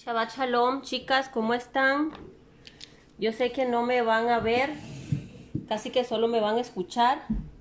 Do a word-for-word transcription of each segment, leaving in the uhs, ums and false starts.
Shabbat Shalom, chicas, ¿cómo están? Yo sé que no me van a ver, casi que solo me van a escuchar.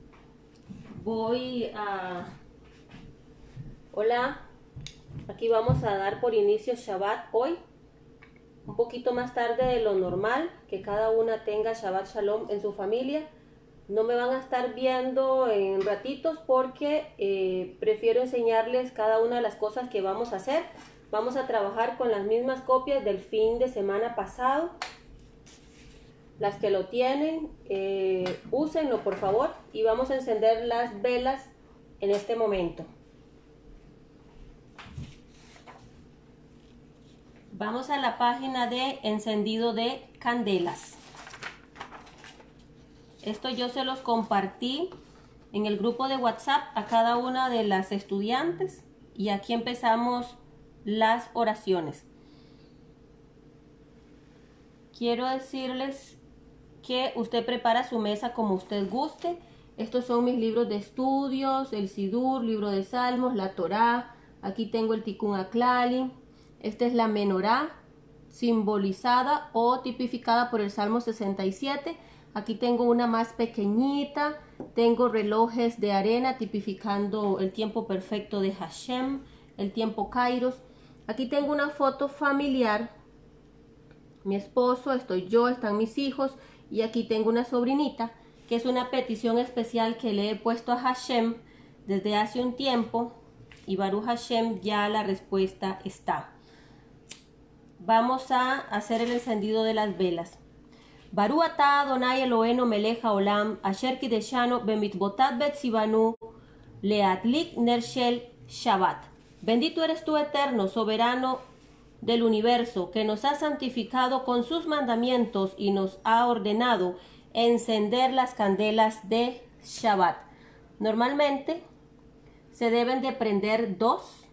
Voy a... Hola, aquí vamos a dar por inicio Shabbat hoy, un poquito más tarde de lo normal, que cada una tenga Shabbat Shalom en su familia. No me van a estar viendo en ratitos porque eh, prefiero enseñarles cada una de las cosas que vamos a hacer. Vamos a trabajar con las mismas copias del fin de semana pasado. Las que lo tienen, eh, úsenlo por favor. Y vamos a encender las velas en este momento. Vamos a la página de encendido de candelas. Esto yo se los compartí en el grupo de WhatsApp a cada una de las estudiantes. Y aquí empezamos las oraciones. Quiero decirles que usted prepara su mesa como usted guste. Estos son mis libros de estudios, el Sidur, libro de Salmos, la Torá. Aquí tengo el Tikkun Aklali. Esta es la Menorá, simbolizada o tipificada por el Salmo sesenta y siete. Aquí tengo una más pequeñita. Tengo relojes de arena tipificando el tiempo perfecto de Hashem, el tiempo Kairos. Aquí tengo una foto familiar, mi esposo, estoy yo, están mis hijos, y aquí tengo una sobrinita, que es una petición especial que le he puesto a Hashem desde hace un tiempo, y Baruch Hashem ya la respuesta está. Vamos a hacer el encendido de las velas. Baruch atah Adonai Eloheinu melech haolam, asher kideshanu bemitzvotat betzivanu leadlik ner shel Shabbat. Bendito eres tú, eterno, soberano del universo, que nos ha santificado con sus mandamientos y nos ha ordenado encender las candelas de Shabbat. Normalmente se deben de prender dos,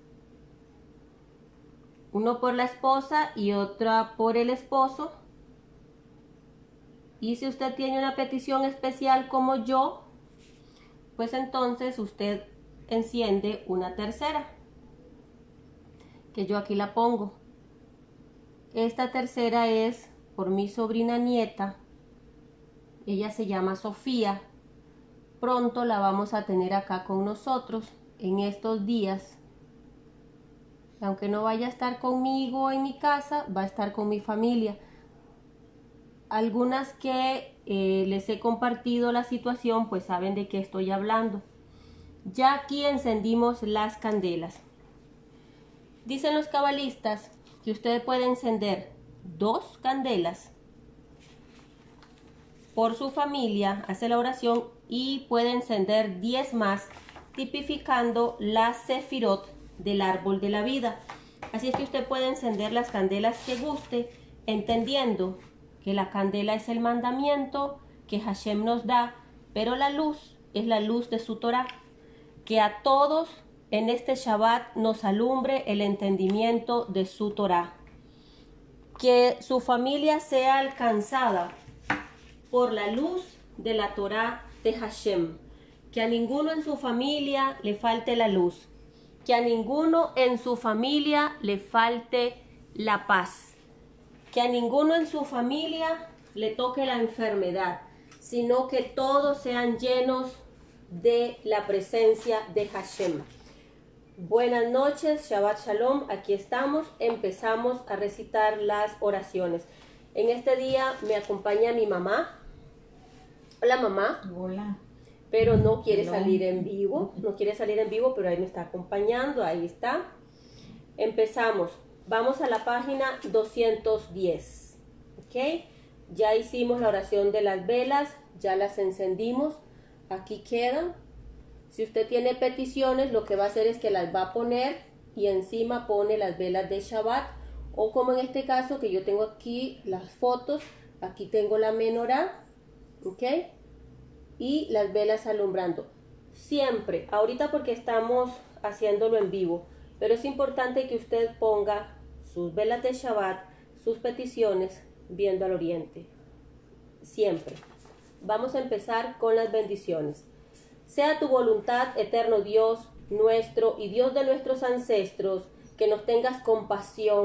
uno por la esposa y otra por el esposo. Y si usted tiene una petición especial como yo, pues entonces usted enciende una tercera, que yo aquí la pongo. Esta tercera es por mi sobrina nieta. Ella se llama Sofía. Pronto la vamos a tener acá con nosotros en estos días. Aunque no vaya a estar conmigo en mi casa, va a estar con mi familia. Algunas que eh, les he compartido la situación, pues saben de qué estoy hablando. Ya aquí encendimos las candelas. Dicen los cabalistas que usted puede encender dos candelas por su familia, hace la oración y puede encender diez más, tipificando la sefirot del árbol de la vida. Así es que usted puede encender las candelas que guste, entendiendo que la candela es el mandamiento que Hashem nos da, pero la luz es la luz de su Torah, que a todos en este Shabbat nos alumbre el entendimiento de su Torah. Que su familia sea alcanzada por la luz de la Torah de Hashem. Que a ninguno en su familia le falte la luz. Que a ninguno en su familia le falte la paz. Que a ninguno en su familia le toque la enfermedad, sino que todos sean llenos de la presencia de Hashem. Buenas noches, Shabbat Shalom, aquí estamos, empezamos a recitar las oraciones. En este día me acompaña mi mamá. Hola mamá. Hola. Pero no quiere Hello. salir en vivo, no quiere salir en vivo, pero ahí me está acompañando, ahí está. Empezamos, vamos a la página doscientos diez, ¿ok? Ya hicimos la oración de las velas, ya las encendimos, aquí quedan. Si usted tiene peticiones, lo que va a hacer es que las va a poner y encima pone las velas de Shabbat. O como en este caso, que yo tengo aquí las fotos, aquí tengo la menorá, ¿ok? Y las velas alumbrando. Siempre, ahorita porque estamos haciéndolo en vivo, pero es importante que usted ponga sus velas de Shabbat, sus peticiones, viendo al oriente. Siempre. Vamos a empezar con las bendiciones. Sea tu voluntad, eterno Dios nuestro y Dios de nuestros ancestros, que nos tengas compasión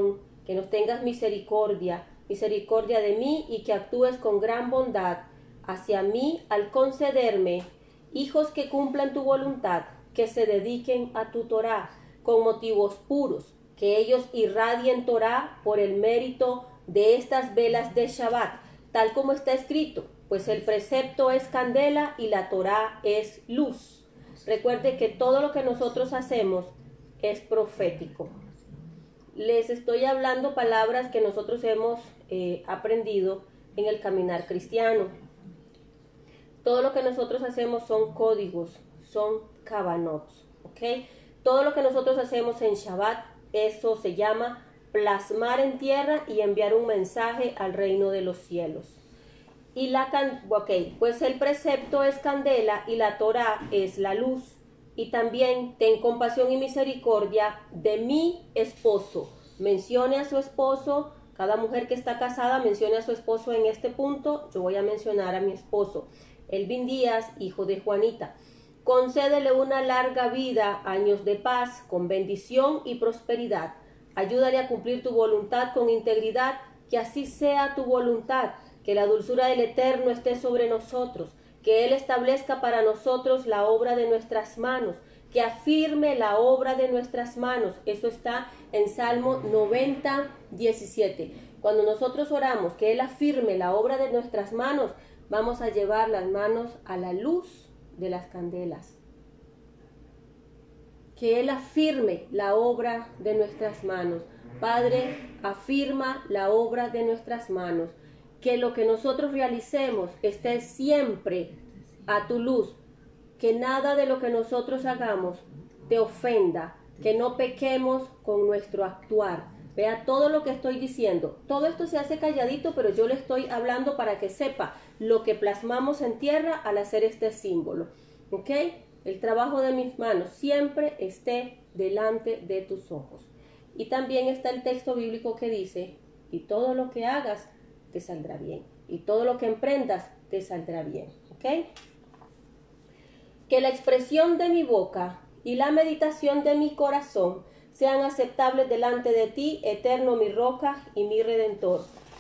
que nos tengas misericordia, misericordia de mí y que actúes con gran bondad hacia mí al concederme hijos que cumplan tu voluntad, que se dediquen a tu Torá con motivos puros, que ellos irradien Torá por el mérito de estas velas de Shabbat, tal como está escrito, pues el precepto es candela y la Torá es luz. Recuerde que todo lo que nosotros hacemos es profético. Les estoy hablando palabras que nosotros hemos eh, aprendido en el caminar cristiano. Todo lo que nosotros hacemos son códigos, son kavanot, ¿ok? Todo lo que nosotros hacemos en Shabbat, eso se llama plasmar en tierra y enviar un mensaje al reino de los cielos. Y la can ok, pues el precepto es candela y la Torá es la luz. Y también ten compasión y misericordia de mi esposo. Mencione a su esposo. Cada mujer que está casada mencione a su esposo en este punto. Yo voy a mencionar a mi esposo. Elvin Díaz, hijo de Juanita. Concédele una larga vida, años de paz, con bendición y prosperidad. Ayúdale a cumplir tu voluntad con integridad, que así sea tu voluntad, que la dulzura del Eterno esté sobre nosotros, que Él establezca para nosotros la obra de nuestras manos, que afirme la obra de nuestras manos. Eso está en Salmo noventa, diecisiete. Cuando nosotros oramos que Él afirme la obra de nuestras manos, vamos a llevar las manos a la luz de las candelas. Que Él afirme la obra de nuestras manos. Padre, afirma la obra de nuestras manos. Que lo que nosotros realicemos esté siempre a tu luz. Que nada de lo que nosotros hagamos te ofenda. Que no pequemos con nuestro actuar. Vea todo lo que estoy diciendo. Todo esto se hace calladito, pero yo le estoy hablando para que sepa lo que plasmamos en tierra al hacer este símbolo. ¿Ok? El trabajo de mis manos siempre esté delante de tus ojos. Y también está el texto bíblico que dice, y todo lo que hagas te saldrá bien. Y todo lo que emprendas te saldrá bien. ¿Ok? Que la expresión de mi boca y la meditación de mi corazón sean aceptables delante de ti, eterno mi roca y mi redentor.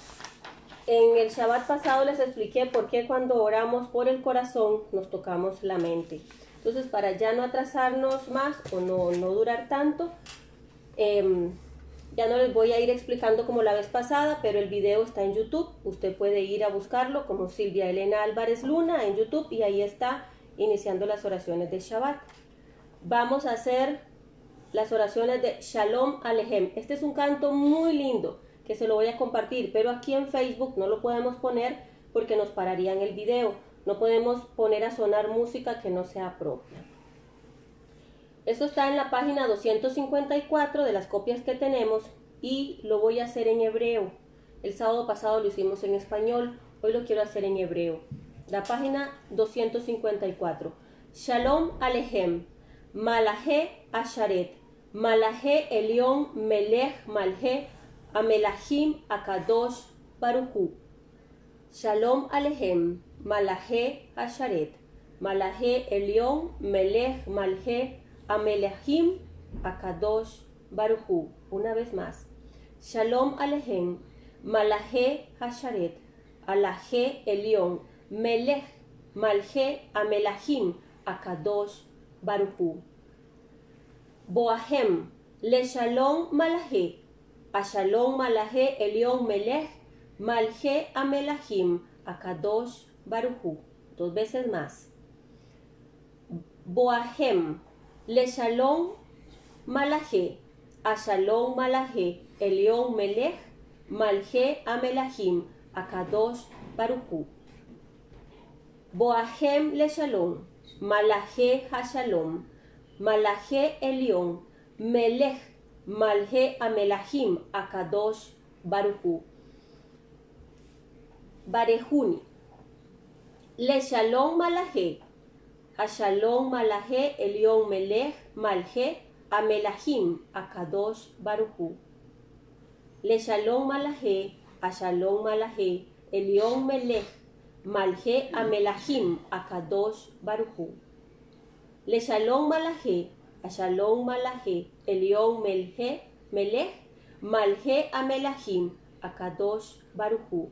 En el Shabbat pasado les expliqué por qué cuando oramos por el corazón nos tocamos la mente. Entonces, para ya no atrasarnos más o no, no durar tanto, eh, ya no les voy a ir explicando como la vez pasada, pero el video está en YouTube. Usted puede ir a buscarlo como Silvia Elena Álvarez Luna en YouTube y ahí está iniciando las oraciones de Shabbat. Vamos a hacer las oraciones de Shalom Alejem. Este es un canto muy lindo que se lo voy a compartir, pero aquí en Facebook no lo podemos poner porque nos pararían el video. No podemos poner a sonar música que no sea propia. Esto está en la página doscientos cincuenta y cuatro de las copias que tenemos y lo voy a hacer en hebreo. El sábado pasado lo hicimos en español, hoy lo quiero hacer en hebreo. La página doscientos cincuenta y cuatro. Shalom Alejem, Malahé Asharet, Malahé Elión Melech Malhe, Amelahim Akadosh Baruchu. Shalom Alejem, Malahé Asharet, Malahé Elión Melech Malhe, Amelahim Akadosh Baruchu. Una vez más. Shalom Alejem, Malahé Asharet, Alahé Elión Melech Malhe, Amelahim Akadosh Baruchu. Boahem, Le Shalom Malahé, a Shalom Malahé Elión Melech Malhe Amelahim Akadosh Baruchu. Dos veces más. Boahem, Le Shalom Malahé, a Shalom Malahé Elión Melech Malhe Amelahim Akadosh Baruchu. Boahem Le Shalom Malahé HaShalom Malahé Elión Melech Malhe Amelahim Akadosh Baruchu. Barejuni, Le Shalom Malahé, a Shalom Malahé Elión Melech Malhe Amelahim Akadosh Baruchu. Le Shalom Malahé, a Shalom Malahé Elión Melech Malhe Amelahim Akadosh Baruchu. Le Shalom Malahé, a Shalom Malahé Elión Melech Malhe Amelahim, Akadosh Baruchu.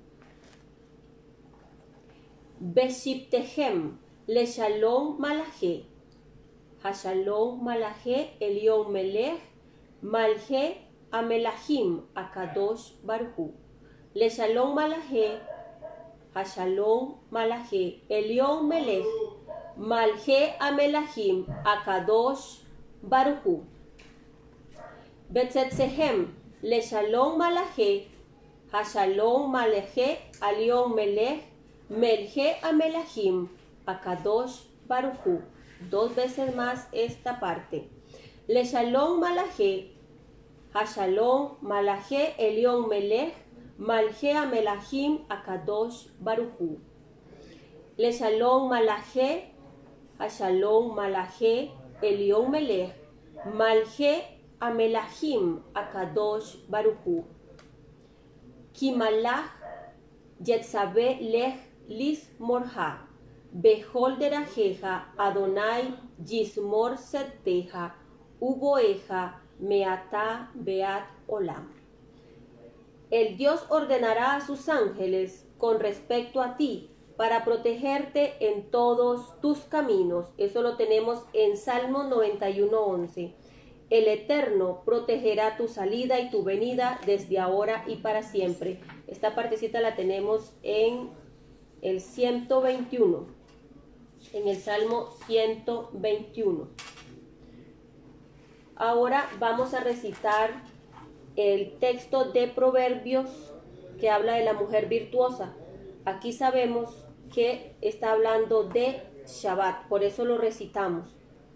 Beshiptehem, Le Shalom Malahe, Hashalom Malahe, Elion Melech, Malhe Amelahim, Akadosh Baruchu. Le Shalom Malahe, Hashalom Malahe, Elion Melech, Malhe Amelahim, Akadosh Baruchu. Betzetzehem, Le Shalom Malahe, Hashalom Malahe, Elion Melech, Melhe Amelahim, Akadosh Baruchu. Dos veces más esta parte. Le Shalom Malahe, Hashalom Malahe, Elion Melech, Malhe Amelahim, Akadosh Baruchu. Le Shalom Malahe, Hashalom Malahe, Elion Melech, Malhe Amelahim, Akadosh Baruchu. Kimalach Yetzabe Lech Lis Morha, Behol Derajeja, Adonai Yismor Seteja, Uboeja, Meata Beat Olam. El Dios ordenará a sus ángeles con respecto a ti para protegerte en todos tus caminos. Eso lo tenemos en Salmo noventa y uno, once. El Eterno protegerá tu salida y tu venida desde ahora y para siempre. Esta partecita la tenemos en el ciento veintiuno, en el Salmo ciento veintiuno. Ahora vamos a recitar el texto de Proverbios que habla de la mujer virtuosa. Aquí sabemos que está hablando de Shabbat, por eso lo recitamos.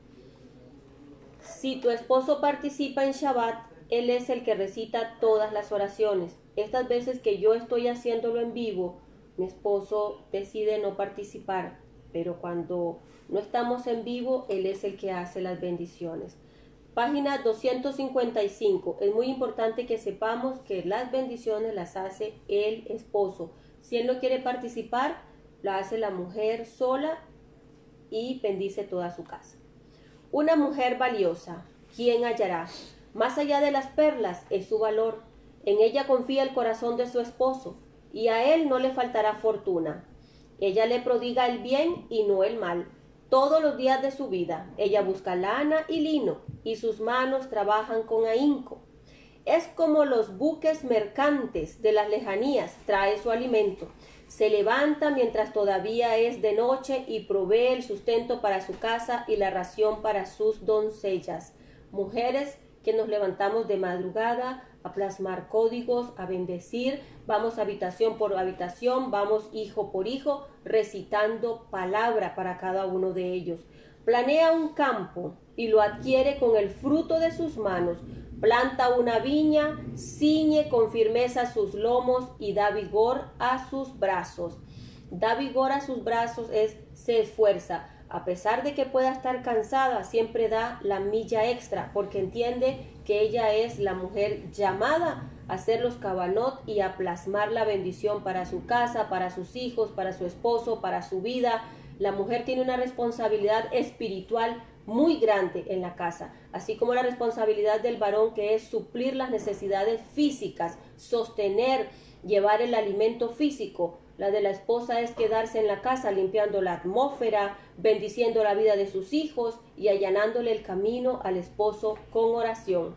Si tu esposo participa en Shabbat, él es el que recita todas las oraciones. Estas veces que yo estoy haciéndolo en vivo, mi esposo decide no participar, pero cuando no estamos en vivo, él es el que hace las bendiciones. Página doscientos cincuenta y cinco. Es muy importante que sepamos que las bendiciones las hace el esposo. Si él no quiere participar, la hace la mujer sola y bendice toda su casa. Una mujer valiosa, ¿quién hallará? Más allá de las perlas es su valor. En ella confía el corazón de su esposo, y a él no le faltará fortuna. Ella le prodiga el bien y no el mal. Todos los días de su vida, ella busca lana y lino, y sus manos trabajan con ahínco. Es como los buques mercantes de las lejanías, trae su alimento. Se levanta mientras todavía es de noche y provee el sustento para su casa y la ración para sus doncellas. Mujeres que nos levantamos de madrugada a plasmar códigos, a bendecir, vamos habitación por habitación, vamos hijo por hijo, recitando palabra para cada uno de ellos. Planea un campo y lo adquiere con el fruto de sus manos. Planta una viña, ciñe con firmeza sus lomos y da vigor a sus brazos. Da vigor a sus brazos es se esfuerza. A pesar de que pueda estar cansada, siempre da la milla extra porque entiende que ella es la mujer llamada a hacer los cabanot y a plasmar la bendición para su casa, para sus hijos, para su esposo, para su vida. La mujer tiene una responsabilidad espiritual muy grande en la casa, así como la responsabilidad del varón, que es suplir las necesidades físicas, sostener, llevar el alimento físico. La de la esposa es quedarse en la casa limpiando la atmósfera, bendiciendo la vida de sus hijos y allanándole el camino al esposo con oración.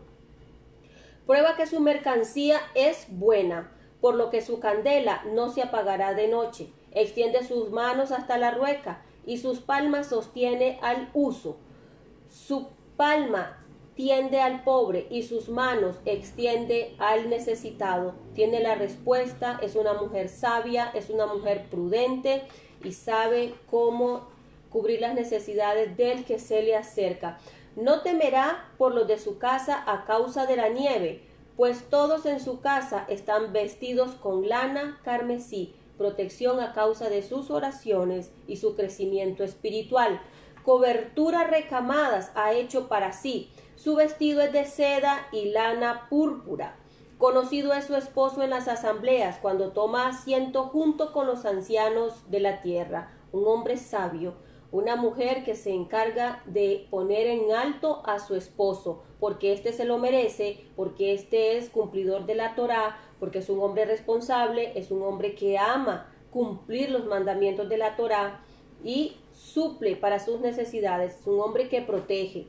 Prueba que su mercancía es buena, por lo que su candela no se apagará de noche. Extiende sus manos hasta la rueca y sus palmas sostiene al uso. Su palma tiende al pobre y sus manos extiende al necesitado. Tiene la respuesta, es una mujer sabia, es una mujer prudente y sabe cómo cubrir las necesidades del que se le acerca. No temerá por los de su casa a causa de la nieve, pues todos en su casa están vestidos con lana carmesí, protección a causa de sus oraciones y su crecimiento espiritual. Coberturas recamadas ha hecho para sí. Su vestido es de seda y lana púrpura. Conocido es su esposo en las asambleas, cuando toma asiento junto con los ancianos de la tierra. Un hombre sabio. una mujer que se encarga de poner en alto a su esposo, porque éste se lo merece, porque éste es cumplidor de la Torá, porque es un hombre responsable, es un hombre que ama cumplir los mandamientos de la Torá y suple para sus necesidades, es un hombre que protege.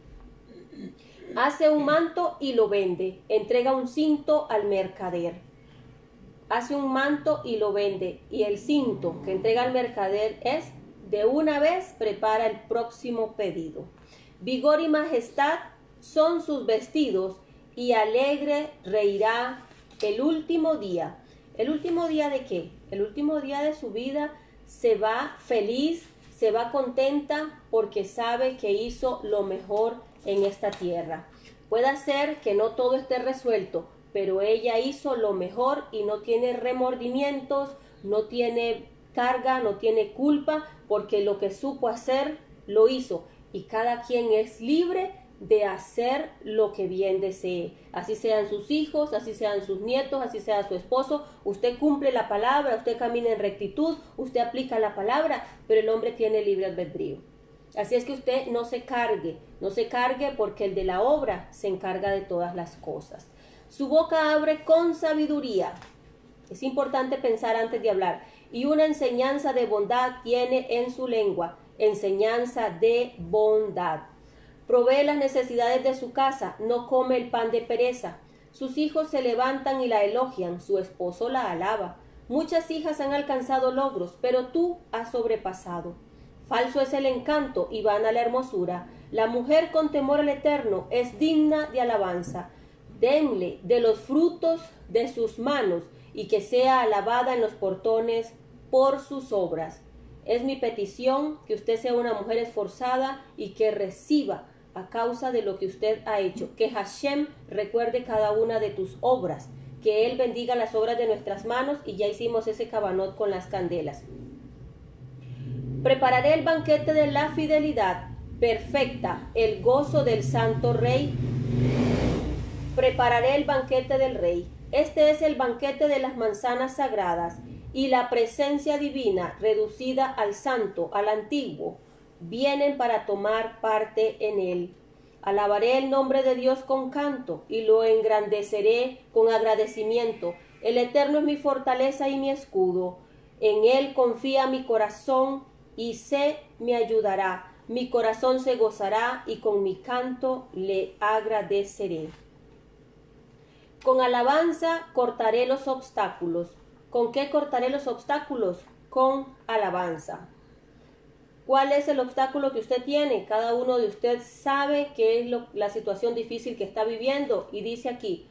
Hace un manto y lo vende, entrega un cinto al mercader. Hace un manto y lo vende, y el cinto que entrega al mercader es, de una vez prepara el próximo pedido. Vigor y majestad son sus vestidos, y alegre reirá el último día. ¿El último día de qué? El último día de su vida se va feliz, se va contenta, porque sabe que hizo lo mejor en esta tierra. Puede ser que no todo esté resuelto, pero ella hizo lo mejor y no tiene remordimientos, no tiene carga, no tiene culpa, porque lo que supo hacer, lo hizo. Y cada quien es libre de hacer lo que bien desee. Así sean sus hijos, así sean sus nietos, así sea su esposo. Usted cumple la palabra, usted camina en rectitud, usted aplica la palabra, pero el hombre tiene libre albedrío. Así es que usted no se cargue, no se cargue porque el de la obra se encarga de todas las cosas. Su boca abre con sabiduría. Es importante pensar antes de hablar. Y una enseñanza de bondad tiene en su lengua. Enseñanza de bondad. Provee las necesidades de su casa, no come el pan de pereza. Sus hijos se levantan y la elogian, su esposo la alaba. Muchas hijas han alcanzado logros, pero tú has sobrepasado. Falso es el encanto y vana la hermosura. La mujer con temor al Eterno es digna de alabanza. Denle de los frutos de sus manos y que sea alabada en los portones por sus obras. Es mi petición que usted sea una mujer esforzada y que reciba a causa de lo que usted ha hecho. Que Hashem recuerde cada una de tus obras, que Él bendiga las obras de nuestras manos, y ya hicimos ese cabanot con las candelas. Prepararé el banquete de la fidelidad perfecta, el gozo del Santo Rey. Prepararé el banquete del Rey. Este es el banquete de las manzanas sagradas y la presencia divina reducida al santo, al antiguo, vienen para tomar parte en él. Alabaré el nombre de Dios con canto y lo engrandeceré con agradecimiento. El Eterno es mi fortaleza y mi escudo. En él confía mi corazón y se me ayudará. Mi corazón se gozará y con mi canto le agradeceré. Con alabanza cortaré los obstáculos. ¿Con qué cortaré los obstáculos? Con alabanza. ¿Cuál es el obstáculo que usted tiene? Cada uno de ustedes sabe qué es lo, la situación difícil que está viviendo. Y dice aquí,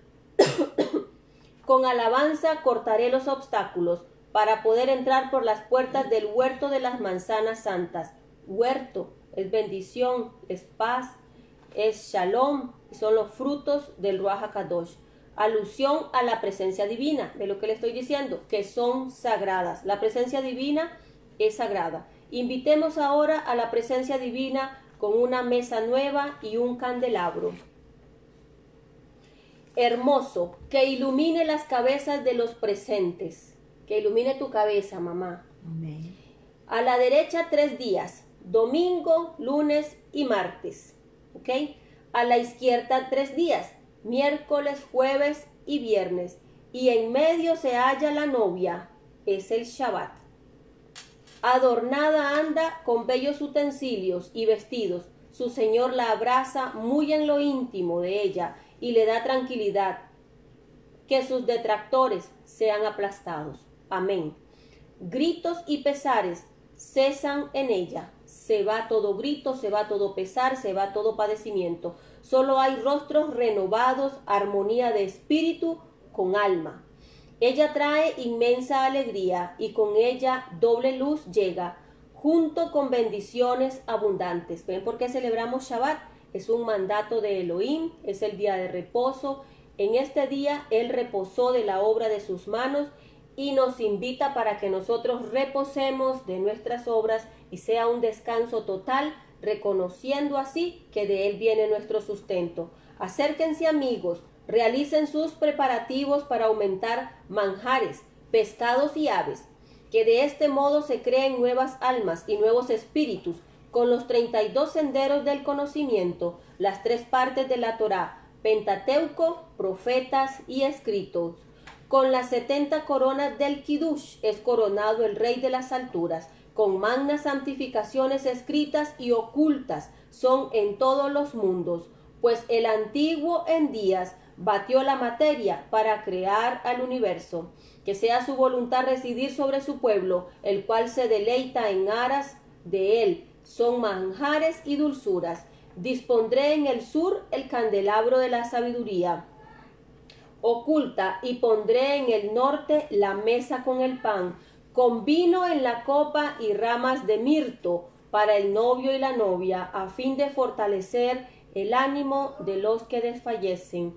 con alabanza cortaré los obstáculos para poder entrar por las puertas del huerto de las manzanas santas. Huerto es bendición, es paz, es shalom, son los frutos del Ruach HaKadosh. Alusión a la presencia divina, de lo que le estoy diciendo, que son sagradas. La presencia divina es sagrada. Invitemos ahora a la presencia divina con una mesa nueva y un candelabro hermoso, que ilumine las cabezas de los presentes. Que ilumine tu cabeza, mamá. Amén. A la derecha tres días, domingo, lunes y martes. ¿Ok? A la izquierda tres días, miércoles, jueves y viernes. Y en medio se halla la novia, es el Shabbat. Adornada anda con bellos utensilios y vestidos. Su Señor la abraza muy en lo íntimo de ella y le da tranquilidad. Que sus detractores sean aplastados. Amén. Gritos y pesares cesan en ella. Se va todo grito, se va todo pesar, se va todo padecimiento. Solo hay rostros renovados, armonía de espíritu con alma. Ella trae inmensa alegría y con ella doble luz llega, junto con bendiciones abundantes. ¿Ven por qué celebramos Shabbat? Es un mandato de Elohim, es el día de reposo. En este día Él reposó de la obra de sus manos y nos invita para que nosotros reposemos de nuestras obras y sea un descanso total, reconociendo así que de Él viene nuestro sustento. Acérquense, amigos, realicen sus preparativos para aumentar manjares, pescados y aves. que de este modo se creen nuevas almas y nuevos espíritus, con los treinta y dos senderos del conocimiento, las tres partes de la Torá, Pentateuco, profetas y escritos. Con las setenta coronas del Kiddush es coronado el Rey de las alturas, con magnas santificaciones escritas y ocultas son en todos los mundos, pues el antiguo en días batió la materia para crear al universo. Que sea su voluntad residir sobre su pueblo, el cual se deleita en aras de él. Son manjares y dulzuras. Dispondré en el sur el candelabro de la sabiduría oculta, y pondré en el norte la mesa con el pan, con vino en la copa y ramas de mirto para el novio y la novia, a fin de fortalecer el ánimo de los que desfallecen.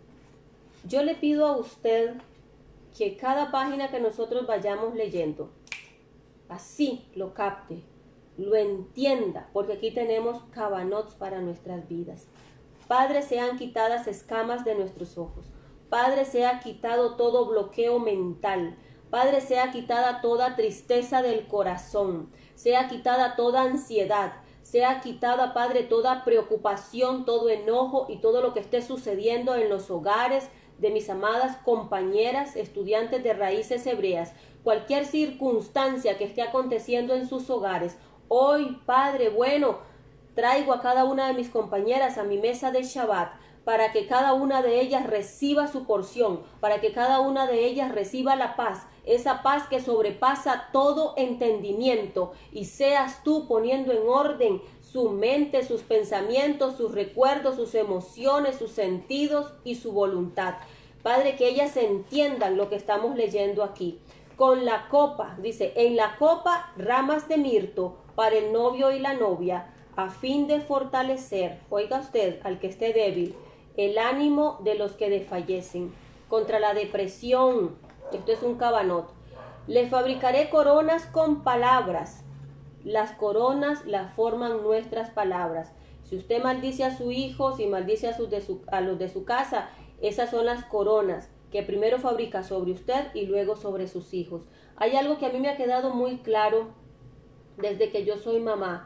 Yo le pido a usted que cada página que nosotros vayamos leyendo, así lo capte, lo entienda, porque aquí tenemos cabanots para nuestras vidas. Padre, sean quitadas escamas de nuestros ojos. Padre, sea quitado todo bloqueo mental. Padre, sea quitada toda tristeza del corazón. Sea quitada toda ansiedad. Sea quitada, Padre, toda preocupación, todo enojo y todo lo que esté sucediendo en los hogares de mis amadas compañeras, estudiantes de raíces hebreas. Cualquier circunstancia que esté aconteciendo en sus hogares. Hoy, Padre bueno, traigo a cada una de mis compañeras a mi mesa de Shabbat, para que cada una de ellas reciba su porción, para que cada una de ellas reciba la paz, esa paz que sobrepasa todo entendimiento, y seas tú poniendo en orden su mente, sus pensamientos, sus recuerdos, sus emociones, sus sentidos y su voluntad. Padre, que ellas entiendan lo que estamos leyendo aquí. Con la copa, dice, en la copa ramas de mirto para el novio y la novia, a fin de fortalecer, oiga usted, al que esté débil, el ánimo de los que desfallecen, contra la depresión. Esto es un cabanot. Le fabricaré coronas con palabras. Las coronas las forman nuestras palabras. Si usted maldice a su hijo, si maldice a, sus de su, a los de su casa, esas son las coronas que primero fabrica sobre usted y luego sobre sus hijos. Hay algo que a mí me ha quedado muy claro desde que yo soy mamá.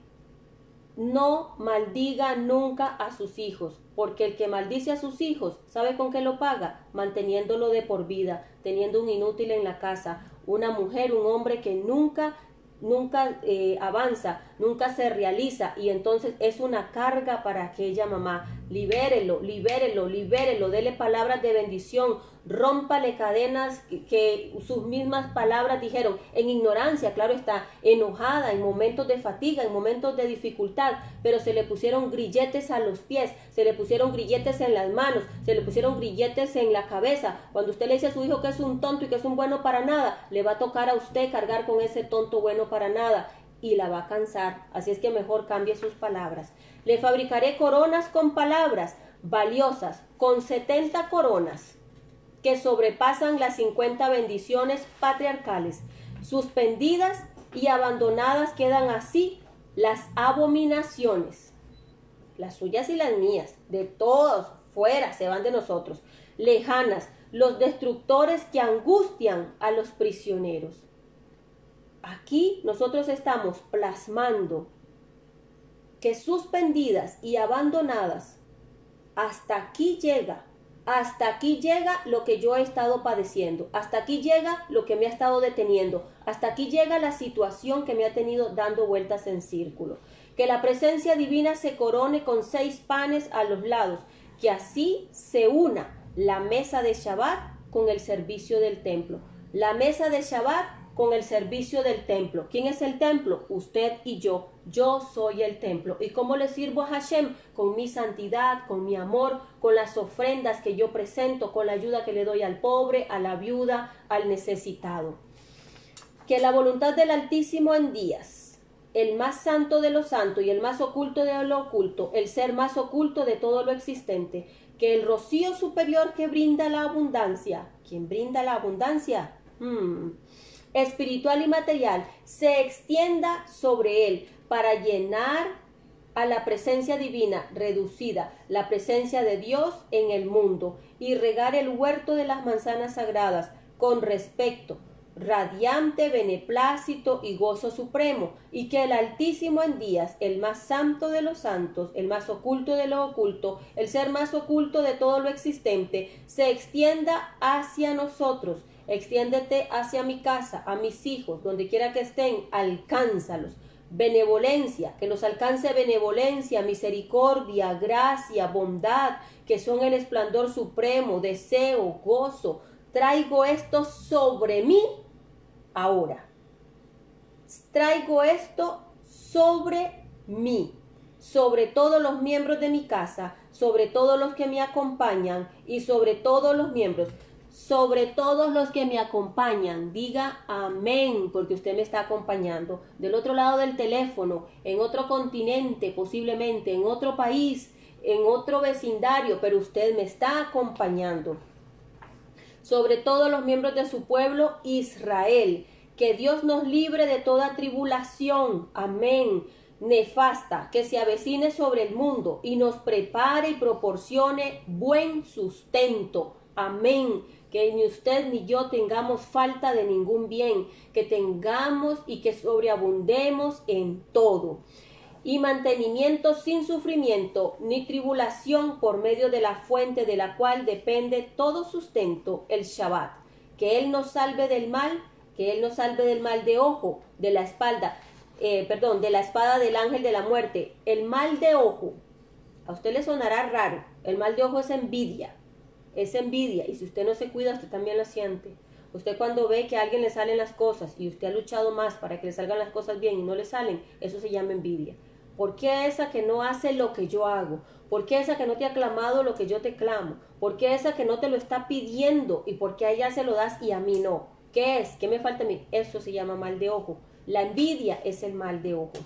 No maldiga nunca a sus hijos, porque el que maldice a sus hijos, ¿sabe con qué lo paga? Manteniéndolo de por vida, teniendo un inútil en la casa, una mujer, un hombre que nunca, nunca eh, avanza, nunca se realiza, y entonces es una carga para aquella mamá. Libérelo, libérelo, libérelo, dele palabras de bendición, rómpale cadenas que, que sus mismas palabras dijeron, en ignorancia, claro está, enojada, en momentos de fatiga, en momentos de dificultad, pero se le pusieron grilletes a los pies, se le pusieron grilletes en las manos, se le pusieron grilletes en la cabeza. Cuando usted le dice a su hijo que es un tonto y que es un bueno para nada, le va a tocar a usted cargar con ese tonto bueno para nada, y la va a cansar. Así es que mejor cambie sus palabras. Le fabricaré coronas con palabras valiosas, con setenta coronas que sobrepasan las cincuenta bendiciones patriarcales. Suspendidas y abandonadas quedan así las abominaciones, las suyas y las mías, de todos, fuera, se van de nosotros, lejanas, los destructores que angustian a los prisioneros. Aquí nosotros estamos plasmando que suspendidas y abandonadas, hasta aquí llega, hasta aquí llega lo que yo he estado padeciendo, hasta aquí llega lo que me ha estado deteniendo, hasta aquí llega la situación que me ha tenido dando vueltas en círculo. Que la presencia divina se corone con seis panes a los lados, que así se una la mesa de Shabbat con el servicio del templo. La mesa de Shabbat con el servicio del templo. ¿Quién es el templo? Usted y yo. Yo soy el templo. ¿Y cómo le sirvo a Hashem? Con mi santidad, con mi amor, con las ofrendas que yo presento, con la ayuda que le doy al pobre, a la viuda, al necesitado. Que la voluntad del Altísimo en días, el más santo de los santos y el más oculto de lo oculto, el ser más oculto de todo lo existente, que el rocío superior que brinda la abundancia, ¿quién brinda la abundancia? Hmm... espiritual y material, se extienda sobre él para llenar a la presencia divina reducida, la presencia de Dios en el mundo, y regar el huerto de las manzanas sagradas con respecto, radiante, beneplácito y gozo supremo, y que el Altísimo en días, el más santo de los santos, el más oculto de lo oculto, el ser más oculto de todo lo existente, se extienda hacia nosotros. Extiéndete hacia mi casa, a mis hijos, donde quiera que estén, alcánzalos. Benevolencia, que los alcance benevolencia, misericordia, gracia, bondad, que son el esplendor supremo, deseo, gozo. Traigo esto sobre mí ahora. Traigo esto sobre mí, sobre todos los miembros de mi casa, sobre todos los que me acompañan y sobre todos los miembros. Sobre todos los que me acompañan, diga amén, porque usted me está acompañando. Del otro lado del teléfono, en otro continente, posiblemente, en otro país, en otro vecindario, pero usted me está acompañando. Sobre todos los miembros de su pueblo, Israel. Que Dios nos libre de toda tribulación, amén, nefasta, que se avecine sobre el mundo y nos prepare y proporcione buen sustento, amén. Que ni usted ni yo tengamos falta de ningún bien, que tengamos y que sobreabundemos en todo. Y mantenimiento sin sufrimiento ni tribulación por medio de la fuente de la cual depende todo sustento, el Shabbat. Que Él nos salve del mal, que Él nos salve del mal de ojo, de la espalda, eh, perdón, de la espada del ángel de la muerte. El mal de ojo, a usted le sonará raro, el mal de ojo es envidia. Es envidia, y si usted no se cuida, usted también la siente. Usted cuando ve que a alguien le salen las cosas y usted ha luchado más para que le salgan las cosas bien y no le salen, eso se llama envidia. ¿Por qué esa que no hace lo que yo hago? ¿Por qué esa que no te ha clamado lo que yo te clamo? ¿Por qué esa que no te lo está pidiendo y por qué a ella se lo das y a mí no? ¿Qué es? ¿Qué me falta a mí? Eso se llama mal de ojo. La envidia es el mal de ojo.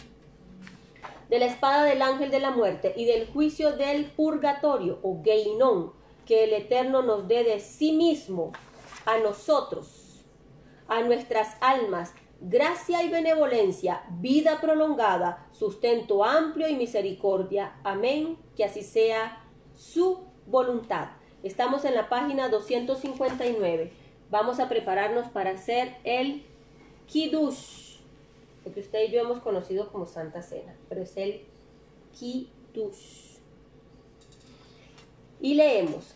De la espada del ángel de la muerte y del juicio del purgatorio o Geinón, que el Eterno nos dé de sí mismo a nosotros, a nuestras almas, gracia y benevolencia, vida prolongada, sustento amplio y misericordia. Amén, que así sea su voluntad. Estamos en la página doscientos cincuenta y nueve. Vamos a prepararnos para hacer el Kiddush, lo que usted y yo hemos conocido como Santa Cena, pero es el Kiddush. Y leemos.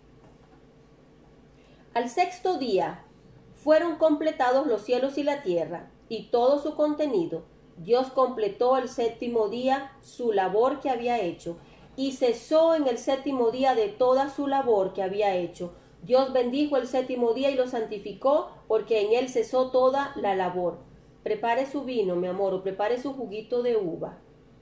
Al sexto día fueron completados los cielos y la tierra, y todo su contenido. Dios completó el séptimo día su labor que había hecho, y cesó en el séptimo día de toda su labor que había hecho. Dios bendijo el séptimo día y lo santificó, porque en él cesó toda la labor. Prepare su vino, mi amor, o prepare su juguito de uva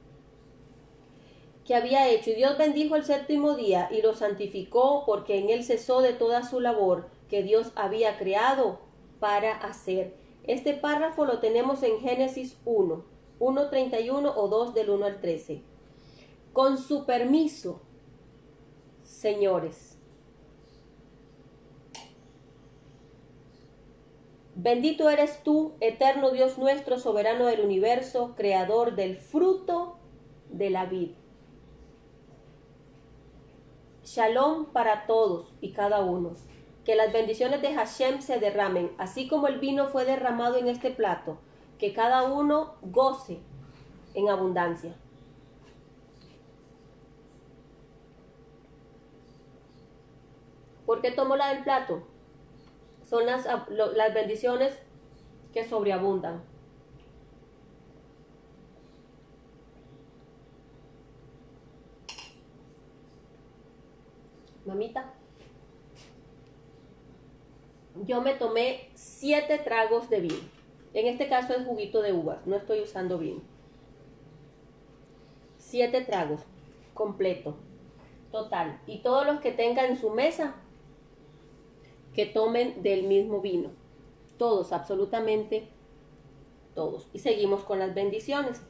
que había hecho. Y Dios bendijo el séptimo día y lo santificó, porque en él cesó de toda su labor que Dios había creado para hacer. Este párrafo lo tenemos en Génesis uno, uno treinta y uno o dos del uno al trece. Con su permiso, señores. Bendito eres tú, eterno Dios nuestro, soberano del universo, creador del fruto de la vid. Shalom para todos y cada uno. Que las bendiciones de Hashem se derramen, así como el vino fue derramado en este plato. Que cada uno goce en abundancia. ¿Por qué tomo la del plato? Son las, las bendiciones que sobreabundan. Mamita, yo me tomé siete tragos de vino. En este caso es juguito de uvas, no estoy usando vino. Siete tragos, completo, total. Y todos los que tengan en su mesa, que tomen del mismo vino. Todos, absolutamente todos. Y seguimos con las bendiciones.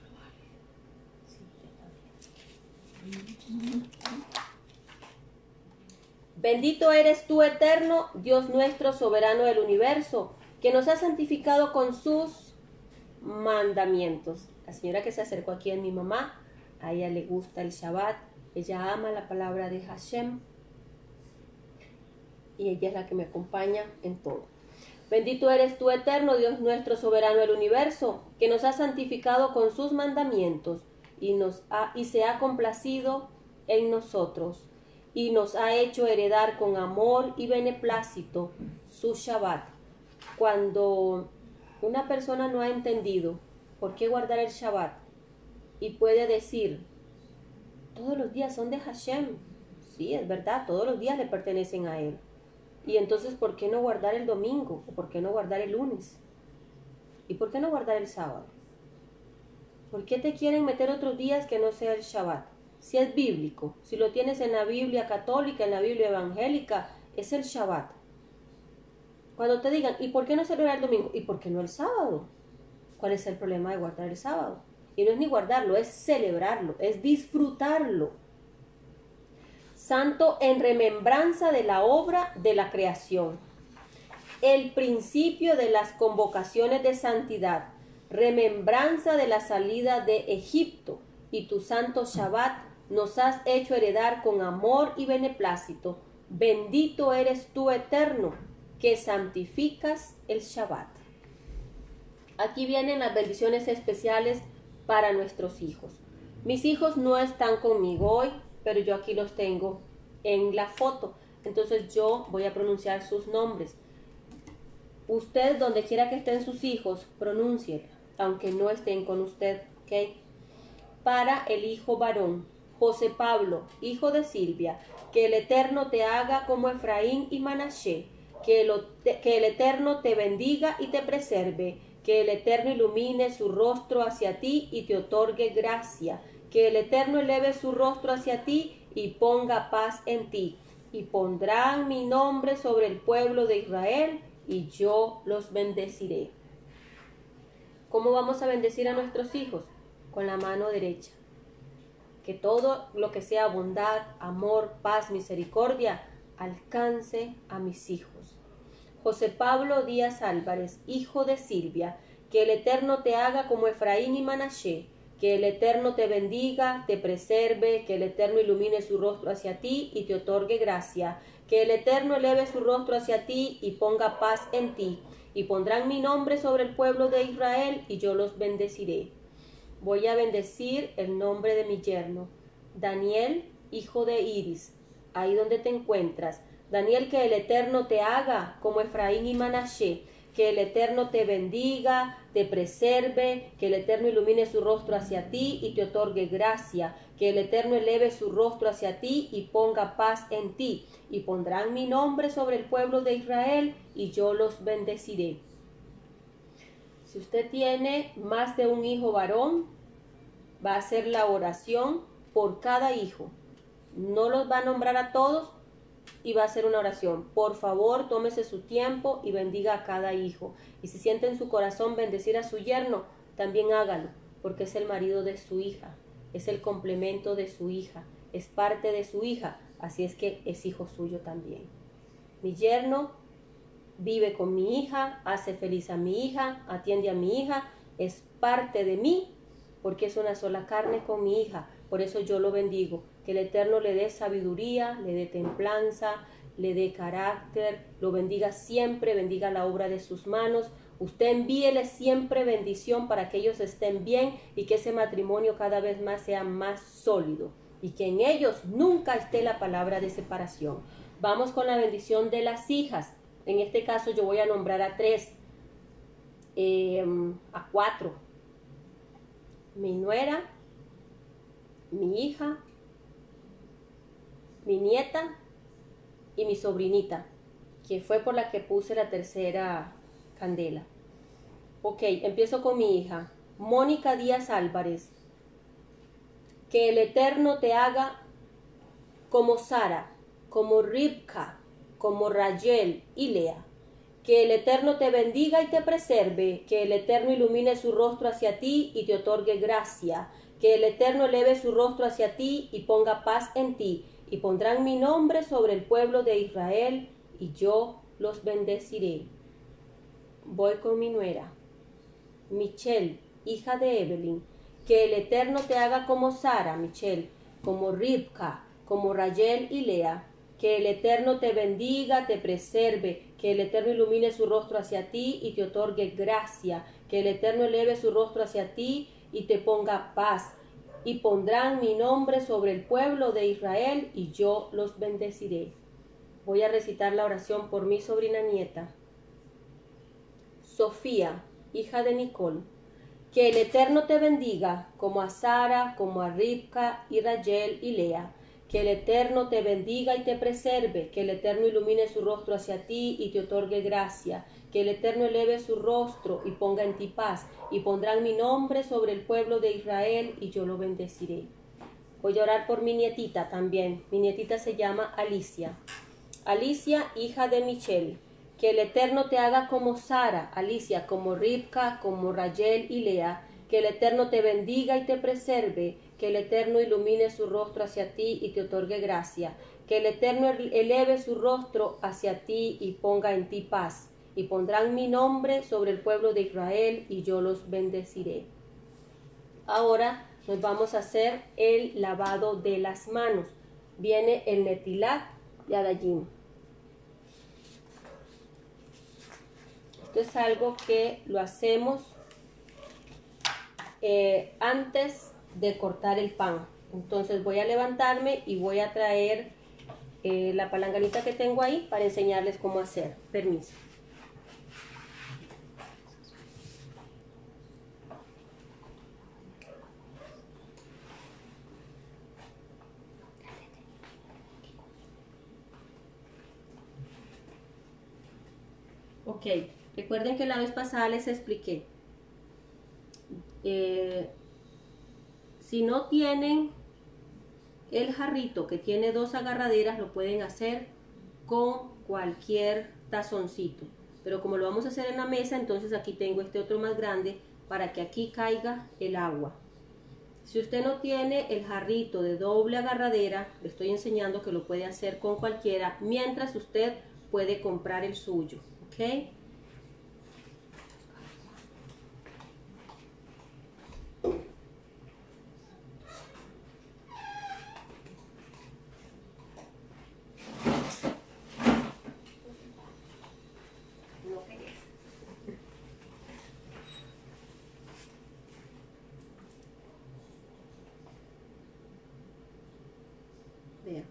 Bendito eres tú, eterno, Dios nuestro, soberano del universo, que nos ha santificado con sus mandamientos. La señora que se acercó aquí es mi mamá, a ella le gusta el Shabbat, ella ama la palabra de Hashem y ella es la que me acompaña en todo. Bendito eres tú, eterno Dios nuestro, soberano del universo, que nos ha santificado con sus mandamientos y, nos ha, y se ha complacido en nosotros y nos ha hecho heredar con amor y beneplácito su Shabbat. Cuando una persona no ha entendido por qué guardar el Shabbat y puede decir, todos los días son de Hashem, sí, es verdad, todos los días le pertenecen a él. Y entonces, ¿por qué no guardar el domingo? ¿O por qué no guardar el lunes? ¿Y por qué no guardar el sábado? ¿Por qué te quieren meter otros días que no sea el Shabbat? Si es bíblico, si lo tienes en la Biblia católica, en la Biblia evangélica, es el Shabbat. Cuando te digan, ¿y por qué no celebrar el domingo? ¿Y por qué no el sábado? ¿Cuál es el problema de guardar el sábado? Y no es ni guardarlo, es celebrarlo, es disfrutarlo. Santo en remembranza de la obra de la creación. El principio de las convocaciones de santidad, remembranza de la salida de Egipto, y tu santo Shabbat nos has hecho heredar con amor y beneplácito. Bendito eres tú, eterno, que santificas el Shabbat. Aquí vienen las bendiciones especiales para nuestros hijos. Mis hijos no están conmigo hoy, pero yo aquí los tengo en la foto. Entonces yo voy a pronunciar sus nombres. Usted, donde quiera que estén sus hijos, pronúnciela, aunque no estén con usted, ¿ok? Para el hijo varón, José Pablo, hijo de Silvia, que el Eterno te haga como Efraín y Manashe, que el, que el Eterno te bendiga y te preserve, que el Eterno ilumine su rostro hacia ti y te otorgue gracia, que el Eterno eleve su rostro hacia ti y ponga paz en ti, y pondrán mi nombre sobre el pueblo de Israel, y yo los bendeciré. ¿Cómo vamos a bendecir a nuestros hijos? Con la mano derecha. Que todo lo que sea bondad, amor, paz, misericordia, alcance a mis hijos. José Pablo Díaz Álvarez, hijo de Silvia, que el Eterno te haga como Efraín y Manashe, que el Eterno te bendiga, te preserve, que el Eterno ilumine su rostro hacia ti y te otorgue gracia, que el Eterno eleve su rostro hacia ti y ponga paz en ti, y pondrán mi nombre sobre el pueblo de Israel, y yo los bendeciré. Voy a bendecir el nombre de mi yerno, Daniel, hijo de Iris, ahí donde te encuentras. Daniel, que el Eterno te haga como Efraín y Manashe, que el Eterno te bendiga, te preserve, que el Eterno ilumine su rostro hacia ti y te otorgue gracia, que el Eterno eleve su rostro hacia ti y ponga paz en ti, y pondrán mi nombre sobre el pueblo de Israel, y yo los bendeciré. Si usted tiene más de un hijo varón, va a hacer la oración por cada hijo. No los va a nombrar a todos, y va a hacer una oración. Por favor, tómese su tiempo y bendiga a cada hijo. Y si siente en su corazón bendecir a su yerno, también hágalo, porque es el marido de su hija, es el complemento de su hija, es parte de su hija, así es que es hijo suyo también. Mi yerno vive con mi hija, hace feliz a mi hija, atiende a mi hija, es parte de mí, porque es una sola carne con mi hija. Por eso yo lo bendigo, que el Eterno le dé sabiduría, le dé templanza, le dé carácter, lo bendiga siempre, bendiga la obra de sus manos. Usted envíele siempre bendición para que ellos estén bien y que ese matrimonio cada vez más sea más sólido y que en ellos nunca esté la palabra de separación. Vamos con la bendición de las hijas. En este caso yo voy a nombrar a tres, eh, a cuatro. Mi nuera, mi hija, mi nieta y mi sobrinita, que fue por la que puse la tercera candela. Ok, empiezo con mi hija, Mónica Díaz Álvarez. Que el Eterno te haga como Sara, como Ribka, como Rachel y Lea. Que el Eterno te bendiga y te preserve, que el Eterno ilumine su rostro hacia ti y te otorgue gracia, que el Eterno eleve su rostro hacia ti y ponga paz en ti, y pondrán mi nombre sobre el pueblo de Israel, y yo los bendeciré. Voy con mi nuera, Michelle, hija de Evelyn. Que el Eterno te haga como Sara, Michelle, como Ribka, como Rachel y Lea. Que el Eterno te bendiga, te preserve, que el Eterno ilumine su rostro hacia ti y te otorgue gracia, que el Eterno eleve su rostro hacia ti y te ponga paz, y pondrán mi nombre sobre el pueblo de Israel y yo los bendeciré. Voy a recitar la oración por mi sobrina nieta, Sofía, hija de Nicole. Que el Eterno te bendiga, como a Sara, como a Ribca y Rachel y Lea. Que el Eterno te bendiga y te preserve, que el Eterno ilumine su rostro hacia ti y te otorgue gracia, que el Eterno eleve su rostro y ponga en ti paz, y pondrán mi nombre sobre el pueblo de Israel y yo lo bendeciré. Voy a orar por mi nietita también. Mi nietita se llama Alicia. Alicia, hija de Michelle. Que el Eterno te haga como Sara, Alicia, como Ribca, como Rachel y Lea. Que el Eterno te bendiga y te preserve. Que el Eterno ilumine su rostro hacia ti y te otorgue gracia. Que el Eterno eleve su rostro hacia ti y ponga en ti paz. Y pondrán mi nombre sobre el pueblo de Israel y yo los bendeciré. Ahora nos vamos a hacer el lavado de las manos. Viene el Netilat Yadayim. Esto es algo que lo hacemos eh, antes de cortar el pan. Entonces voy a levantarme y voy a traer eh, la palanganita que tengo ahí para enseñarles cómo hacer. Permiso. Ok, recuerden que la vez pasada les expliqué. Eh, si no tienen el jarrito que tiene dos agarraderas, lo pueden hacer con cualquier tazoncito. Pero como lo vamos a hacer en la mesa, entonces aquí tengo este otro más grande para que aquí caiga el agua. Si usted no tiene el jarrito de doble agarradera, le estoy enseñando que lo puede hacer con cualquiera, mientras usted puede comprar el suyo. ¿Ok? Vea.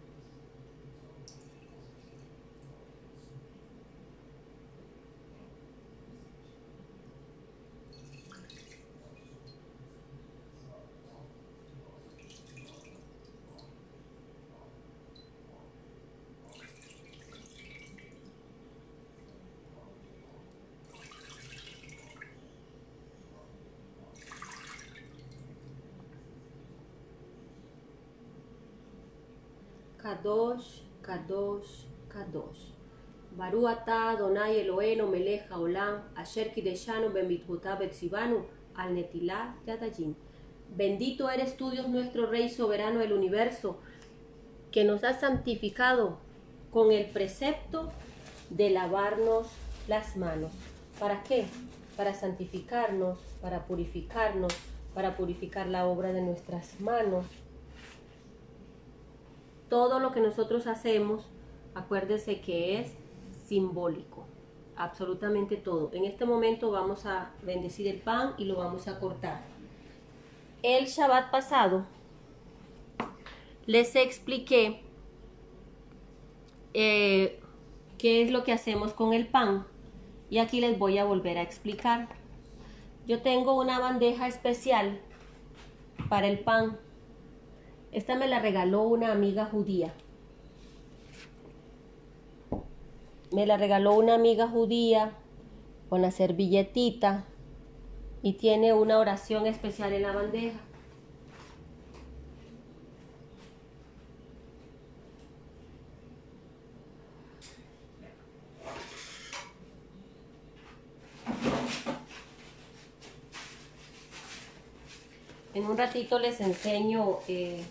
Kadosh, Kadosh, Kadosh. Baru ata Adonai Eloheinu melech haolam, asher kideshanu bemitzvotav betzivanu, al netilat yadayim. Bendito eres tú, Dios nuestro Rey soberano del universo, que nos has santificado con el precepto de lavarnos las manos. ¿Para qué? Para santificarnos, para purificarnos, para purificar la obra de nuestras manos. Todo lo que nosotros hacemos, acuérdese que es simbólico, absolutamente todo. En este momento vamos a bendecir el pan y lo vamos a cortar. El Shabbat pasado les expliqué eh, qué es lo que hacemos con el pan y aquí les voy a volver a explicar. Yo tengo una bandeja especial para el pan. Esta me la regaló una amiga judía. Me la regaló una amiga judía con la servilletita y tiene una oración especial en la bandeja. En un ratito les enseño eh,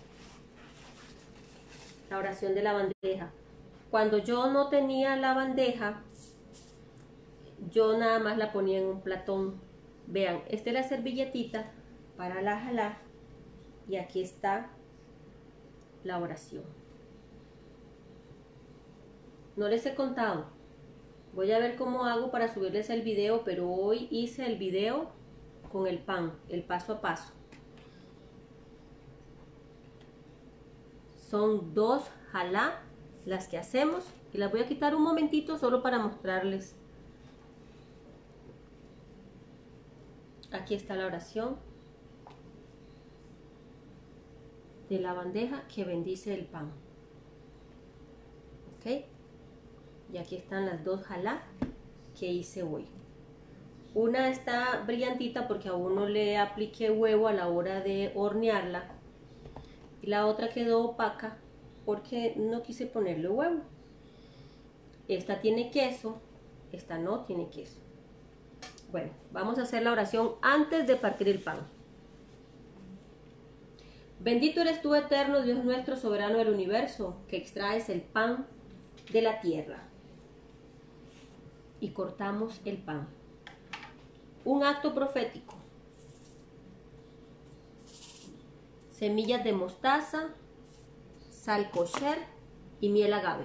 la oración de la bandeja. Cuando yo no tenía la bandeja, yo nada más la ponía en un platón. Vean, esta es la servilletita para la jalar y aquí está la oración. No les he contado. Voy a ver cómo hago para subirles el video, pero hoy hice el video con el pan, el paso a paso. Son dos jalá las que hacemos y las voy a quitar un momentito solo para mostrarles. Aquí está la oración de la bandeja que bendice el pan. ¿Ok? Y aquí están las dos jalá que hice hoy. Una está brillantita porque aún no le apliqué huevo a la hora de hornearla. Y la otra quedó opaca porque no quise ponerle huevo. Esta tiene queso, esta no tiene queso. Bueno, vamos a hacer la oración antes de partir el pan. Bendito eres tú, eterno Dios nuestro, soberano del universo, que extraes el pan de la tierra. Y cortamos el pan. Un acto profético. Semillas de mostaza, sal kosher y miel agave.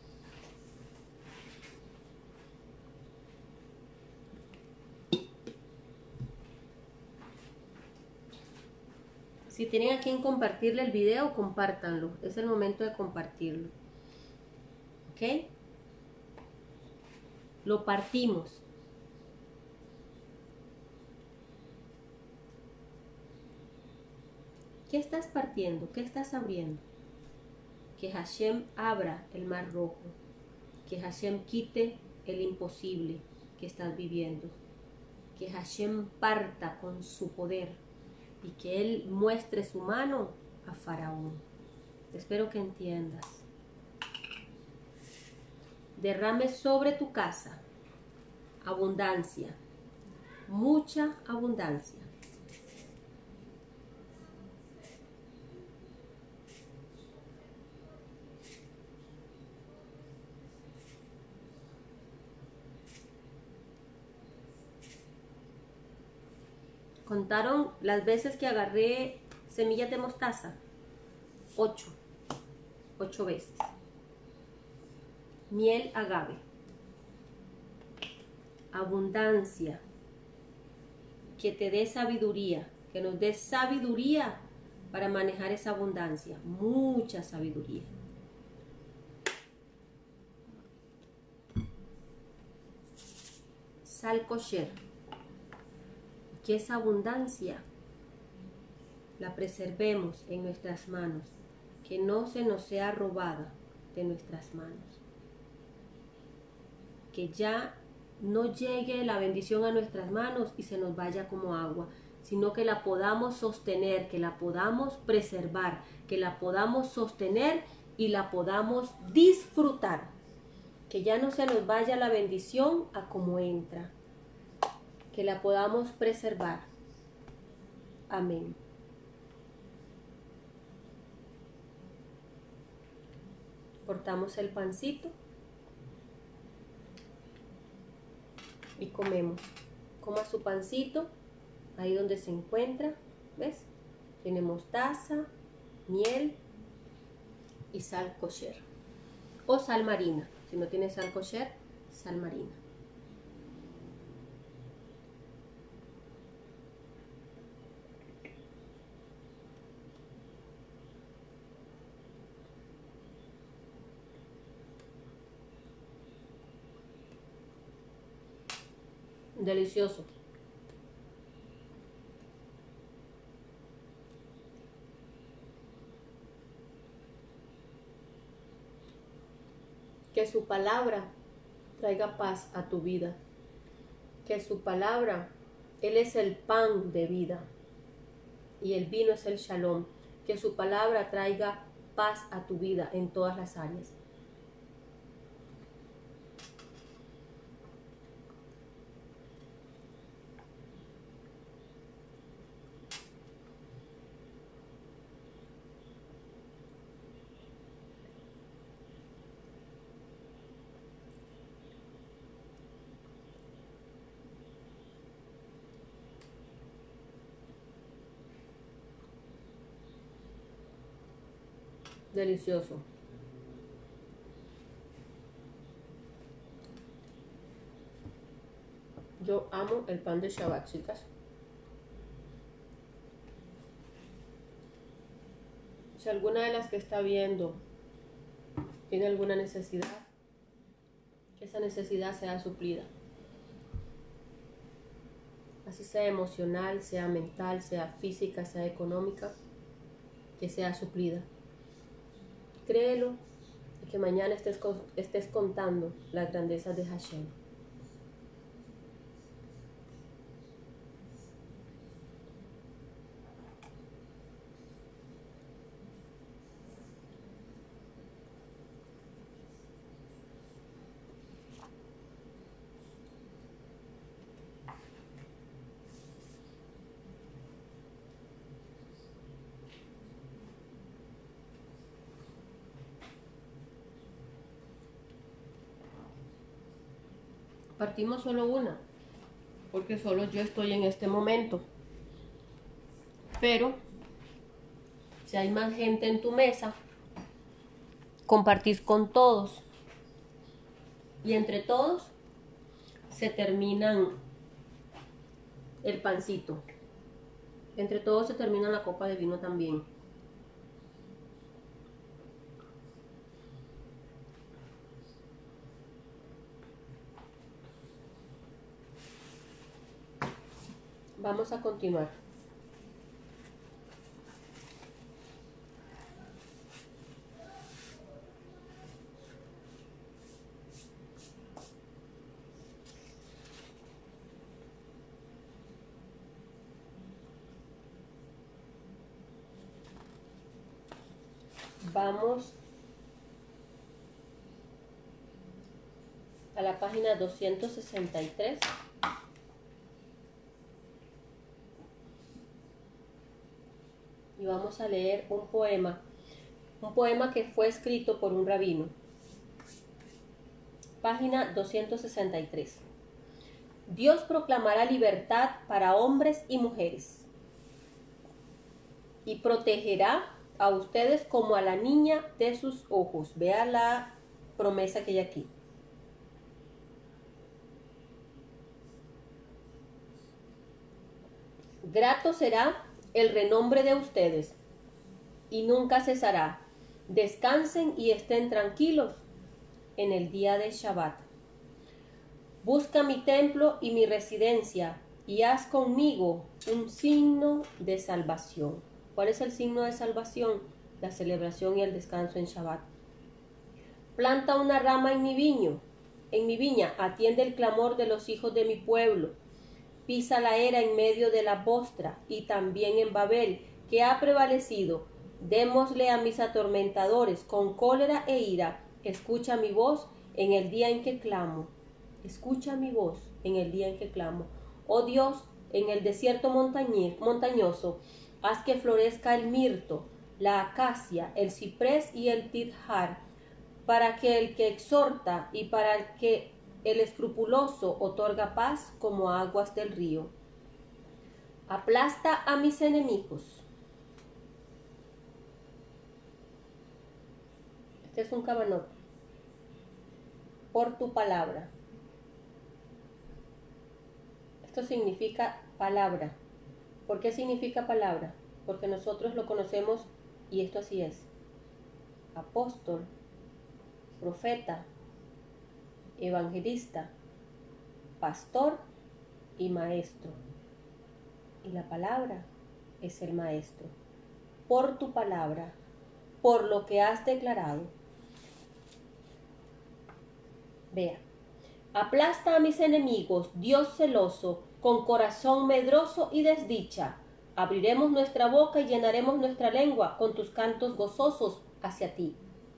Si tienen a quien compartirle el video, compártanlo. Es el momento de compartirlo. ¿Ok? Lo partimos. ¿Qué estás partiendo? ¿Qué estás abriendo? Que Hashem abra el mar rojo. Que Hashem quite el imposible que estás viviendo. Que Hashem parta con su poder y que Él muestre su mano a Faraón. Espero que entiendas. Derrame sobre tu casa abundancia, mucha abundancia. ¿Contaron las veces que agarré semillas de mostaza? Ocho. Ocho veces. Miel agave. Abundancia. Que te dé sabiduría. Que nos dé sabiduría para manejar esa abundancia. Mucha sabiduría. Sal kosher. Que esa abundancia la preservemos en nuestras manos, que no se nos sea robada de nuestras manos, que ya no llegue la bendición a nuestras manos y se nos vaya como agua, sino que la podamos sostener, que la podamos preservar, que la podamos sostener y la podamos disfrutar, que ya no se nos vaya la bendición a como entra, que la podamos preservar. Amén. Cortamos el pancito y comemos. Coma su pancito ahí donde se encuentra, ¿ves? Tiene mostaza, miel y sal kosher o sal marina. Si no tiene sal kosher, sal marina. Delicioso. Que su palabra traiga paz a tu vida. Que su palabra, Él es el pan de vida y el vino es el shalom. Que su palabra traiga paz a tu vida en todas las áreas. Delicioso. Yo amo el pan de Shabbat, chicas. Si alguna de las que está viendo tiene alguna necesidad, que esa necesidad sea suplida. Así sea emocional, sea mental, sea física, sea económica, que sea suplida. Créelo y que mañana estés, estés contando las grandezas de Hashem. Partimos solo una, porque solo yo estoy en este momento. Pero, si hay más gente en tu mesa, compartís con todos. Y entre todos se terminan el pancito. Entre todos se termina la copa de vino también. Vamos a continuar. Vamos a la página doscientos sesenta y tres. Y vamos a leer un poema, un poema que fue escrito por un rabino. Página doscientos sesenta y tres. Dios proclamará libertad para hombres y mujeres y protegerá a ustedes como a la niña de sus ojos. Vea la promesa que hay aquí. Grato será el renombre de ustedes y nunca cesará. Descansen y estén tranquilos en el día de Shabbat. Busca mi templo y mi residencia y haz conmigo un signo de salvación. ¿Cuál es el signo de salvación? La celebración y el descanso en Shabbat. Planta una rama en mi viño, en mi viña, atiende el clamor de los hijos de mi pueblo. Pisa la era en medio de la postra y también en Babel, que ha prevalecido. Démosle a mis atormentadores con cólera e ira. Escucha mi voz en el día en que clamo. Escucha mi voz en el día en que clamo. Oh Dios, en el desierto montañoso, haz que florezca el mirto, la acacia, el ciprés y el tidjar, para que el que exhorta y para el que el escrupuloso otorga paz como aguas del río. Aplasta a mis enemigos. Este es un cabanot. Por tu palabra. Esto significa palabra. ¿Por qué significa palabra? Porque nosotros lo conocemos y esto así es. Apóstol, profeta, evangelista, pastor y maestro. Y la palabra es el maestro. Por tu palabra, por lo que has declarado. Vea. Aplasta a mis enemigos, Dios celoso, con corazón medroso y desdicha. Abriremos nuestra boca y llenaremos nuestra lengua con tus cantos gozosos hacia ti.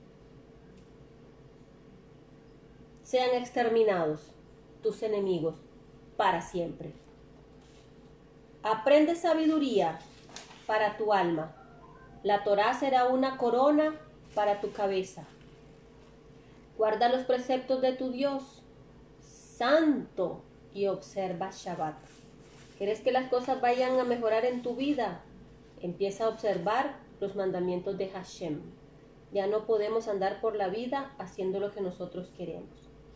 Sean exterminados tus enemigos para siempre. Aprende sabiduría para tu alma. La Torá será una corona para tu cabeza. Guarda los preceptos de tu Dios santo y observa Shabbat. ¿Quieres que las cosas vayan a mejorar en tu vida? Empieza a observar los mandamientos de Hashem. Ya no podemos andar por la vida haciendo lo que nosotros queremos.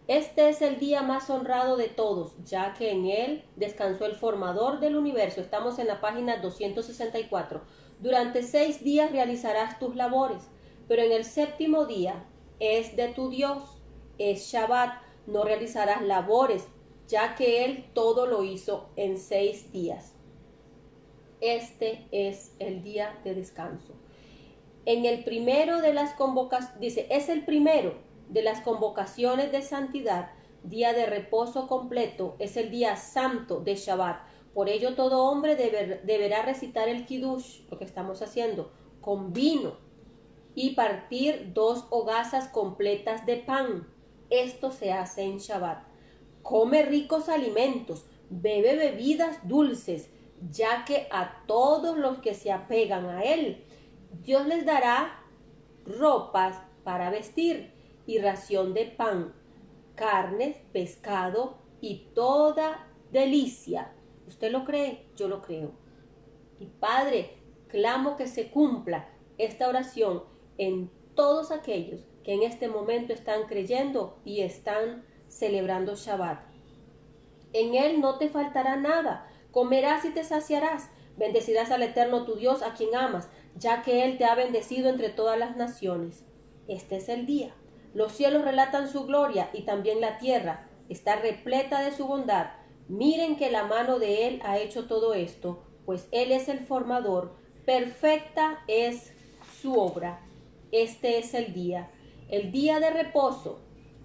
Este es el día más honrado de todos, ya que en él descansó el formador del universo. Estamos en la página doscientos sesenta y cuatro. Durante seis días realizarás tus labores, pero en el séptimo día es de tu Dios, es Shabbat, no realizarás labores, ya que él todo lo hizo en seis días. Este es el día de descanso. En el primero de las convocaciones, dice, es el primero de las convocaciones de santidad, día de reposo completo, es el día santo de Shabbat. Por ello todo hombre deber, deberá recitar el Kiddush, lo que estamos haciendo, con vino y partir dos hogazas completas de pan. Esto se hace en Shabbat. Come ricos alimentos, bebe bebidas dulces, ya que a todos los que se apegan a él, Dios les dará ropas para vestir y ración de pan, carnes, pescado y toda delicia. ¿Usted lo cree? Yo lo creo. Y Padre, clamo que se cumpla esta oración en todos aquellos que en este momento están creyendo y están celebrando Shabbat. En él no te faltará nada, comerás y te saciarás, bendecirás al Eterno tu Dios a quien amas, ya que él te ha bendecido entre todas las naciones. Este es el día. Los cielos relatan su gloria y también la tierra está repleta de su bondad. Miren que la mano de él ha hecho todo esto, pues él es el formador, perfecta es su obra. Este es el día, el día de reposo,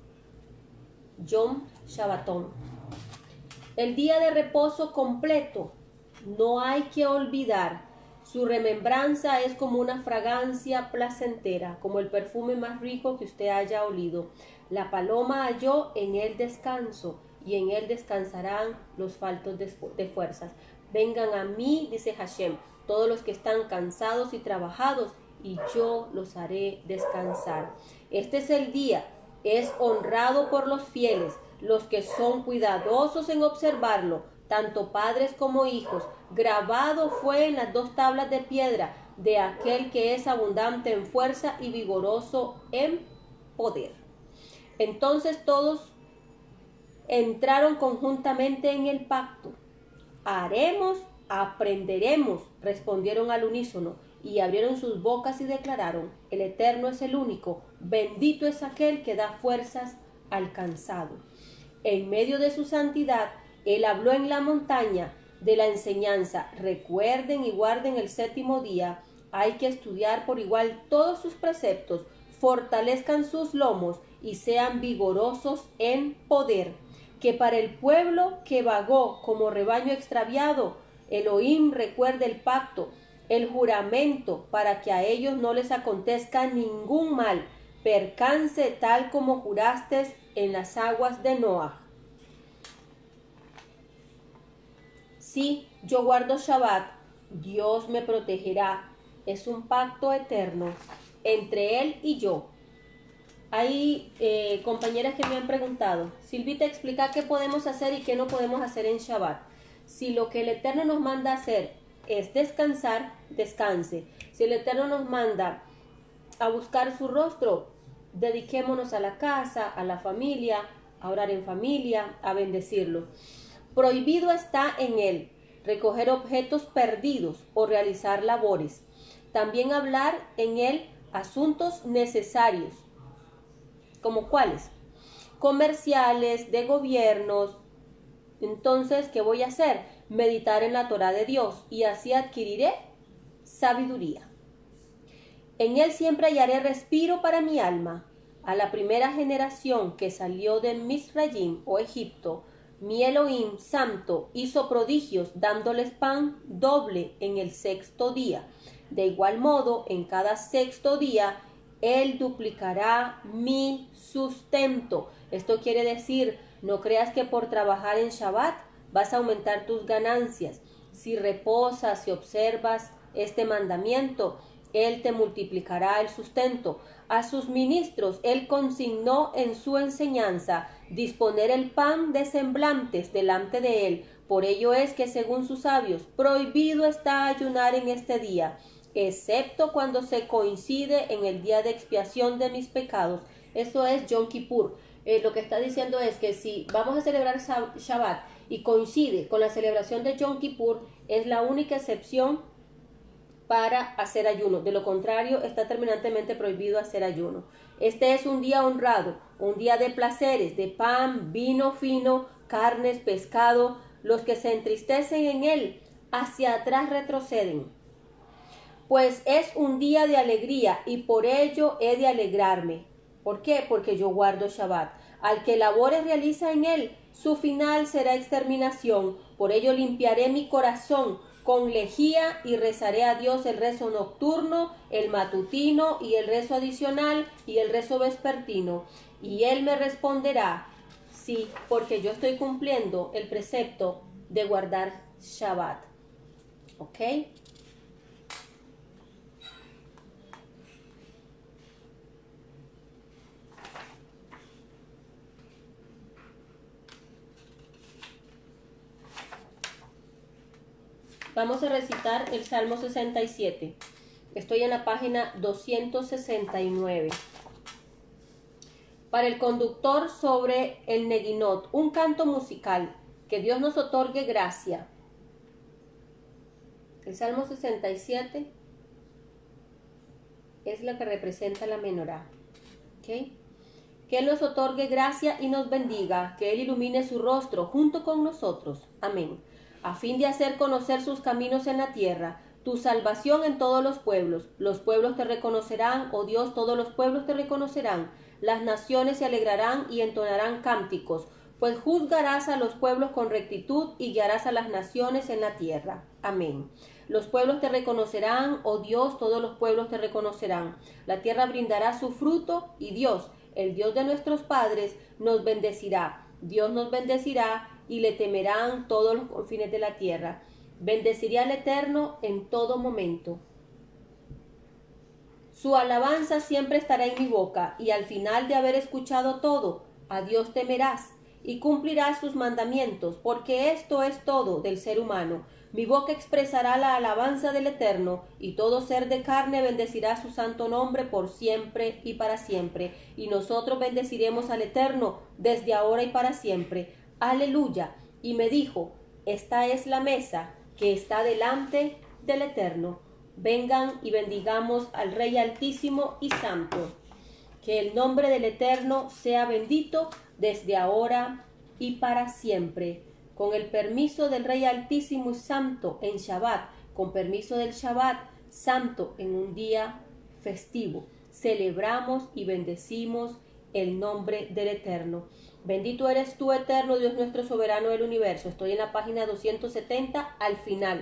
Yom Shabbaton, el día de reposo completo. No hay que olvidar, su remembranza es como una fragancia placentera, como el perfume más rico que usted haya olido. La paloma halló en él descanso, y en él descansarán los faltos de, de fuerzas. Vengan a mí, dice Hashem, todos los que están cansados y trabajados, y yo los haré descansar. Este es el día, es honrado por los fieles, los que son cuidadosos en observarlo, tanto padres como hijos. Grabado fue en las dos tablas de piedra de aquel que es abundante en fuerza y vigoroso en poder. Entonces todos entraron conjuntamente en el pacto. Haremos, aprenderemos, respondieron al unísono, y abrieron sus bocas y declararon, el Eterno es el único, bendito es aquel que da fuerzas al cansado. En medio de su santidad, él habló en la montaña de la enseñanza. Recuerden y guarden el séptimo día. Hay que estudiar por igual todos sus preceptos, fortalezcan sus lomos y sean vigorosos en poder. Que para el pueblo que vagó como rebaño extraviado, Elohim recuerde el pacto, el juramento, para que a ellos no les acontezca ningún mal, percance tal como juraste en las aguas de Noah. Si yo guardo Shabbat, Dios me protegerá. Es un pacto eterno entre Él y yo. Hay eh, compañeras que me han preguntado, Silvita, explica qué podemos hacer y qué no podemos hacer en Shabbat. Si lo que el Eterno nos manda hacer es descansar, descanse. Si el Eterno nos manda a buscar su rostro, dediquémonos a la casa, a la familia, a orar en familia, a bendecirlo. Prohibido está en él recoger objetos perdidos o realizar labores. También hablar en él asuntos necesarios. ¿Como cuáles? Comerciales, de gobiernos. Entonces, ¿qué voy a hacer? Meditar en la Torá de Dios, y así adquiriré sabiduría. En él siempre hallaré respiro para mi alma. A la primera generación que salió de Misrayim o Egipto, mi Elohim santo hizo prodigios dándoles pan doble en el sexto día. De igual modo, en cada sexto día, él duplicará mi sustento. Esto quiere decir, no creas que por trabajar en Shabbat vas a aumentar tus ganancias. Si reposas y observas este mandamiento, él te multiplicará el sustento. A sus ministros él consignó en su enseñanza disponer el pan de semblantes delante de él. Por ello es que, según sus sabios, prohibido está ayunar en este día, excepto cuando se coincide en el día de expiación de mis pecados. Eso es Yom Kippur. Eh, lo que está diciendo es que si vamos a celebrar Shabbat y coincide con la celebración de Yom Kippur, es la única excepción para hacer ayuno. De lo contrario, está terminantemente prohibido hacer ayuno. Este es un día honrado, un día de placeres, de pan, vino fino, carnes, pescado. Los que se entristecen en él, hacia atrás retroceden. Pues es un día de alegría y por ello he de alegrarme. ¿Por qué? Porque yo guardo Shabbat. Al que labore realiza en él, su final será exterminación. Por ello limpiaré mi corazón con lejía y rezaré a Dios el rezo nocturno, el matutino y el rezo adicional y el rezo vespertino. Y él me responderá, sí, porque yo estoy cumpliendo el precepto de guardar Shabbat. ¿Ok? Vamos a recitar el Salmo sesenta y siete. Estoy en la página doscientos sesenta y nueve. Para el conductor sobre el Neguinot, un canto musical. Que Dios nos otorgue gracia. El Salmo sesenta y siete es la que representa la menorá. ¿Okay? Que Él nos otorgue gracia y nos bendiga. Que Él ilumine su rostro junto con nosotros. Amén. A fin de hacer conocer sus caminos en la tierra, tu salvación en todos los pueblos. Los pueblos te reconocerán, oh Dios, todos los pueblos te reconocerán. Las naciones se alegrarán y entonarán cánticos, pues juzgarás a los pueblos con rectitud y guiarás a las naciones en la tierra. Amén. Los pueblos te reconocerán, oh Dios, todos los pueblos te reconocerán. La tierra brindará su fruto y Dios, el Dios de nuestros padres, nos bendecirá. Dios nos bendecirá y le temerán todos los confines de la tierra. Bendeciré al Eterno en todo momento. Su alabanza siempre estará en mi boca, y al final de haber escuchado todo, a Dios temerás y cumplirás sus mandamientos, porque esto es todo del ser humano. Mi boca expresará la alabanza del Eterno, y todo ser de carne bendecirá su santo nombre por siempre y para siempre. Y nosotros bendeciremos al Eterno desde ahora y para siempre. Aleluya. Y me dijo, esta es la mesa que está delante del Eterno. Vengan y bendigamos al Rey Altísimo y Santo. Que el nombre del Eterno sea bendito desde ahora y para siempre. Con el permiso del Rey Altísimo y Santo en Shabbat, con permiso del Shabbat Santo en un día festivo, celebramos y bendecimos el nombre del Eterno. Bendito eres tú, Eterno Dios nuestro soberano del universo. Estoy en la página doscientos setenta al final.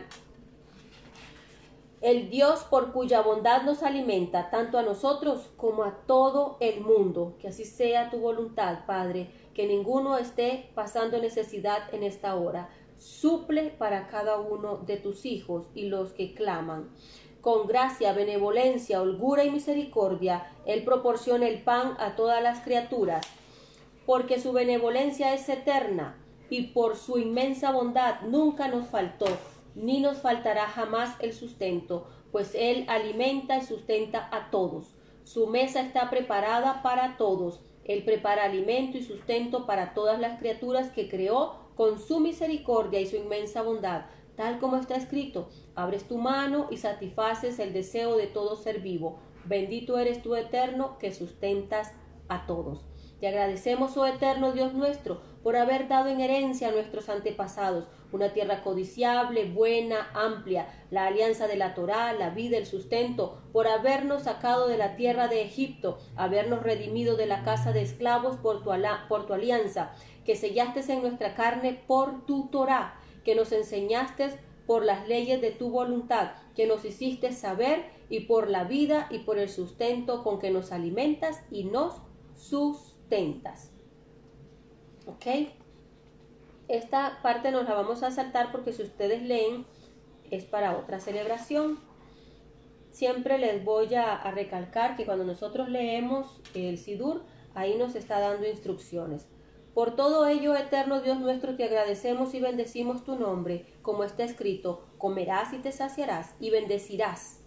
El Dios por cuya bondad nos alimenta, tanto a nosotros como a todo el mundo. Que así sea tu voluntad, Padre, que ninguno esté pasando necesidad en esta hora. Suple para cada uno de tus hijos y los que claman. Con gracia, benevolencia, holgura y misericordia, Él proporciona el pan a todas las criaturas. Porque su benevolencia es eterna y por su inmensa bondad nunca nos faltó, ni nos faltará jamás el sustento, pues Él alimenta y sustenta a todos. Su mesa está preparada para todos. Él prepara alimento y sustento para todas las criaturas que creó con su misericordia y su inmensa bondad. Tal como está escrito, abres tu mano y satisfaces el deseo de todo ser vivo. Bendito eres tú, Eterno, que sustentas a todos. Te agradecemos, oh Eterno Dios nuestro, por haber dado en herencia a nuestros antepasados una tierra codiciable, buena, amplia, la alianza de la Torá, la vida, el sustento, por habernos sacado de la tierra de Egipto, habernos redimido de la casa de esclavos por tu, por tu alianza, que sellaste en nuestra carne por tu Torá, que nos enseñaste por las leyes de tu voluntad, que nos hiciste saber, y por la vida y por el sustento con que nos alimentas y nos sustentas. ¿Ok? Esta parte nos la vamos a saltar porque si ustedes leen es para otra celebración. Siempre les voy a, a recalcar que cuando nosotros leemos el Sidur, ahí nos está dando instrucciones. Por todo ello, Eterno Dios nuestro, te agradecemos y bendecimos tu nombre, como está escrito, comerás y te saciarás y bendecirás.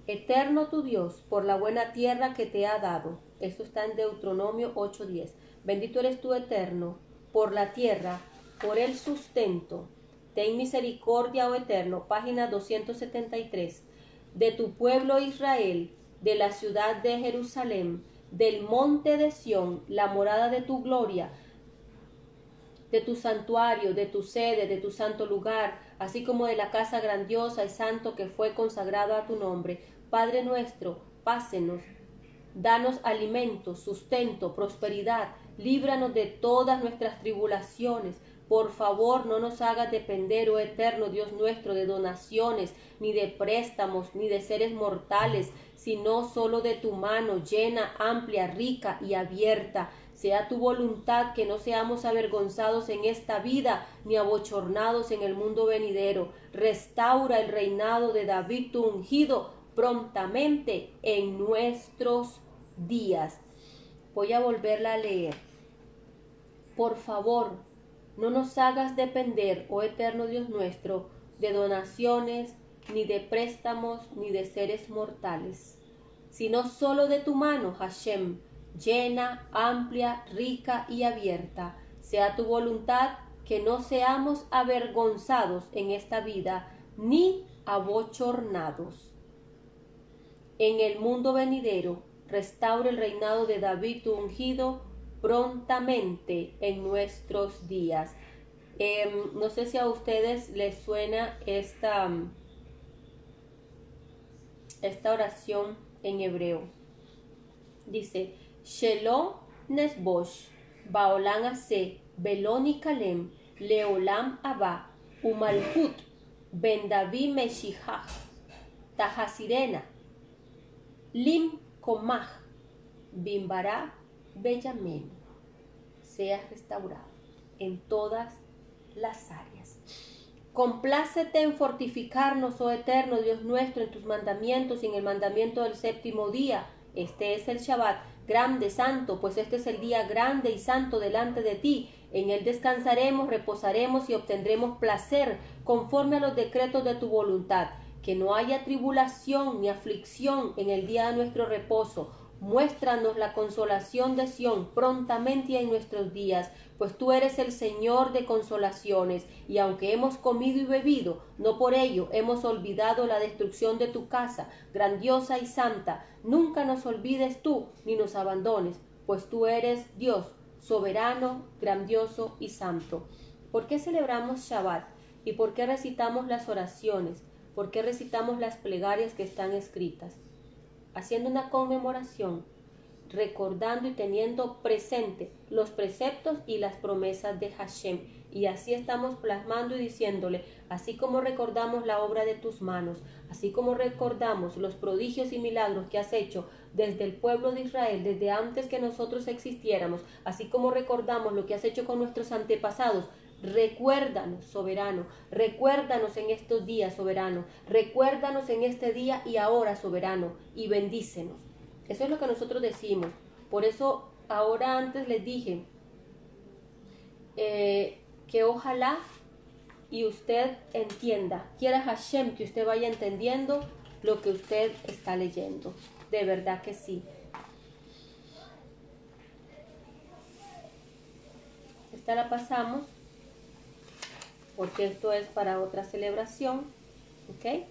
Eterno tu Dios, por la buena tierra que te ha dado. Esto está en Deuteronomio ocho diez. Bendito eres tú, Eterno, por la tierra, por el sustento. Ten misericordia, oh Eterno, página doscientos setenta y tres, de tu pueblo Israel, de la ciudad de Jerusalén, del monte de Sión, la morada de tu gloria, de tu santuario, de tu sede, de tu santo lugar, así como de la casa grandiosa y santo que fue consagrado a tu nombre. Padre nuestro, pásenos, danos alimento, sustento, prosperidad, líbranos de todas nuestras tribulaciones. Por favor, no nos hagas depender, oh eterno Dios nuestro, de donaciones, ni de préstamos, ni de seres mortales, sino solo de tu mano llena, amplia, rica y abierta. Sea tu voluntad que no seamos avergonzados en esta vida, ni abochornados en el mundo venidero. Restaura el reinado de David tu ungido prontamente en nuestros días. Voy a volverla a leer. Por favor, no nos hagas depender, oh eterno Dios nuestro, de donaciones, ni de préstamos, ni de seres mortales, sino solo de tu mano, Hashem, llena, amplia, rica y abierta. Sea tu voluntad que no seamos avergonzados en esta vida, ni abochornados. En el mundo venidero, restaura el reinado de David tu ungido prontamente en nuestros días. Eh, no sé si a ustedes les suena esta, esta oración en hebreo. Dice, Shelo Nesbosh, Baolam Ase, Beloni Kalem, Leolam Abba, Umalhut, Ben David Meshihach, Tahasirena, Lim Komach, Bimbará, Bellamen, seas restaurado en todas las áreas. Complácete en fortificarnos, oh eterno Dios nuestro, en tus mandamientos y en el mandamiento del séptimo día. Este es el Shabbat, grande, santo, pues este es el día grande y santo delante de ti. En él descansaremos, reposaremos y obtendremos placer conforme a los decretos de tu voluntad. Que no haya tribulación ni aflicción en el día de nuestro reposo. Muéstranos la consolación de Sión prontamente en nuestros días, pues tú eres el Señor de consolaciones, y aunque hemos comido y bebido, no por ello hemos olvidado la destrucción de tu casa, grandiosa y santa. Nunca nos olvides tú, ni nos abandones, pues tú eres Dios, soberano, grandioso y santo. ¿Por qué celebramos Shabbat? ¿Y por qué recitamos las oraciones? ¿Por qué recitamos las plegarias que están escritas? Haciendo una conmemoración, recordando y teniendo presente los preceptos y las promesas de Hashem. Y así estamos plasmando y diciéndole, así como recordamos la obra de tus manos, así como recordamos los prodigios y milagros que has hecho desde el pueblo de Israel, desde antes que nosotros existiéramos, así como recordamos lo que has hecho con nuestros antepasados, recuérdanos, soberano, recuérdanos en estos días, soberano, recuérdanos en este día y ahora, soberano, y bendícenos. Eso es lo que nosotros decimos. Por eso ahora antes les dije eh, que ojalá y usted entienda, quiera Hashem que usted vaya entendiendo lo que usted está leyendo. De verdad que sí. Esta la pasamos porque esto es para otra celebración, ¿ok?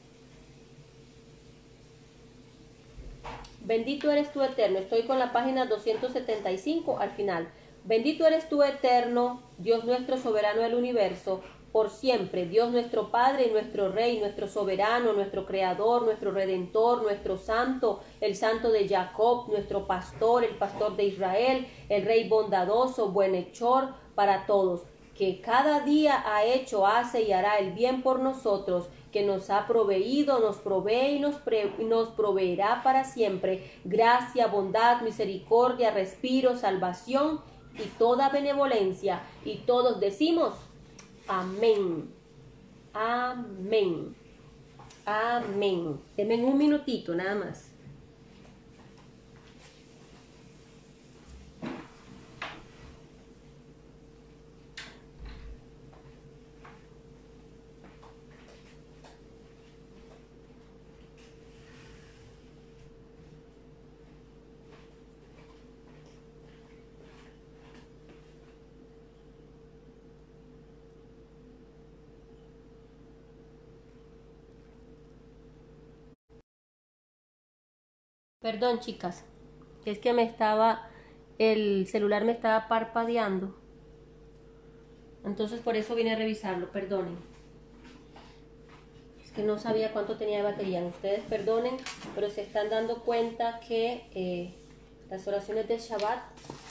Bendito eres tú, eterno. Estoy con la página doscientos setenta y cinco al final. Bendito eres tú, eterno, Dios nuestro soberano del universo, por siempre, Dios nuestro Padre y nuestro Rey, nuestro soberano, nuestro Creador, nuestro Redentor, nuestro Santo, el Santo de Jacob, nuestro Pastor, el Pastor de Israel, el Rey bondadoso, buenhechor para todos, que cada día ha hecho, hace y hará el bien por nosotros, que nos ha proveído, nos provee y nos, pre, nos proveerá para siempre, gracia, bondad, misericordia, respiro, salvación y toda benevolencia. Y todos decimos, amén, amén, amén. Denme un minutito nada más. Perdón, chicas, es que me estaba, el celular me estaba parpadeando. Entonces por eso vine a revisarlo, perdonen. Es que no sabía cuánto tenía de batería. Ustedes perdonen, pero se están dando cuenta que eh, las oraciones de Shabbat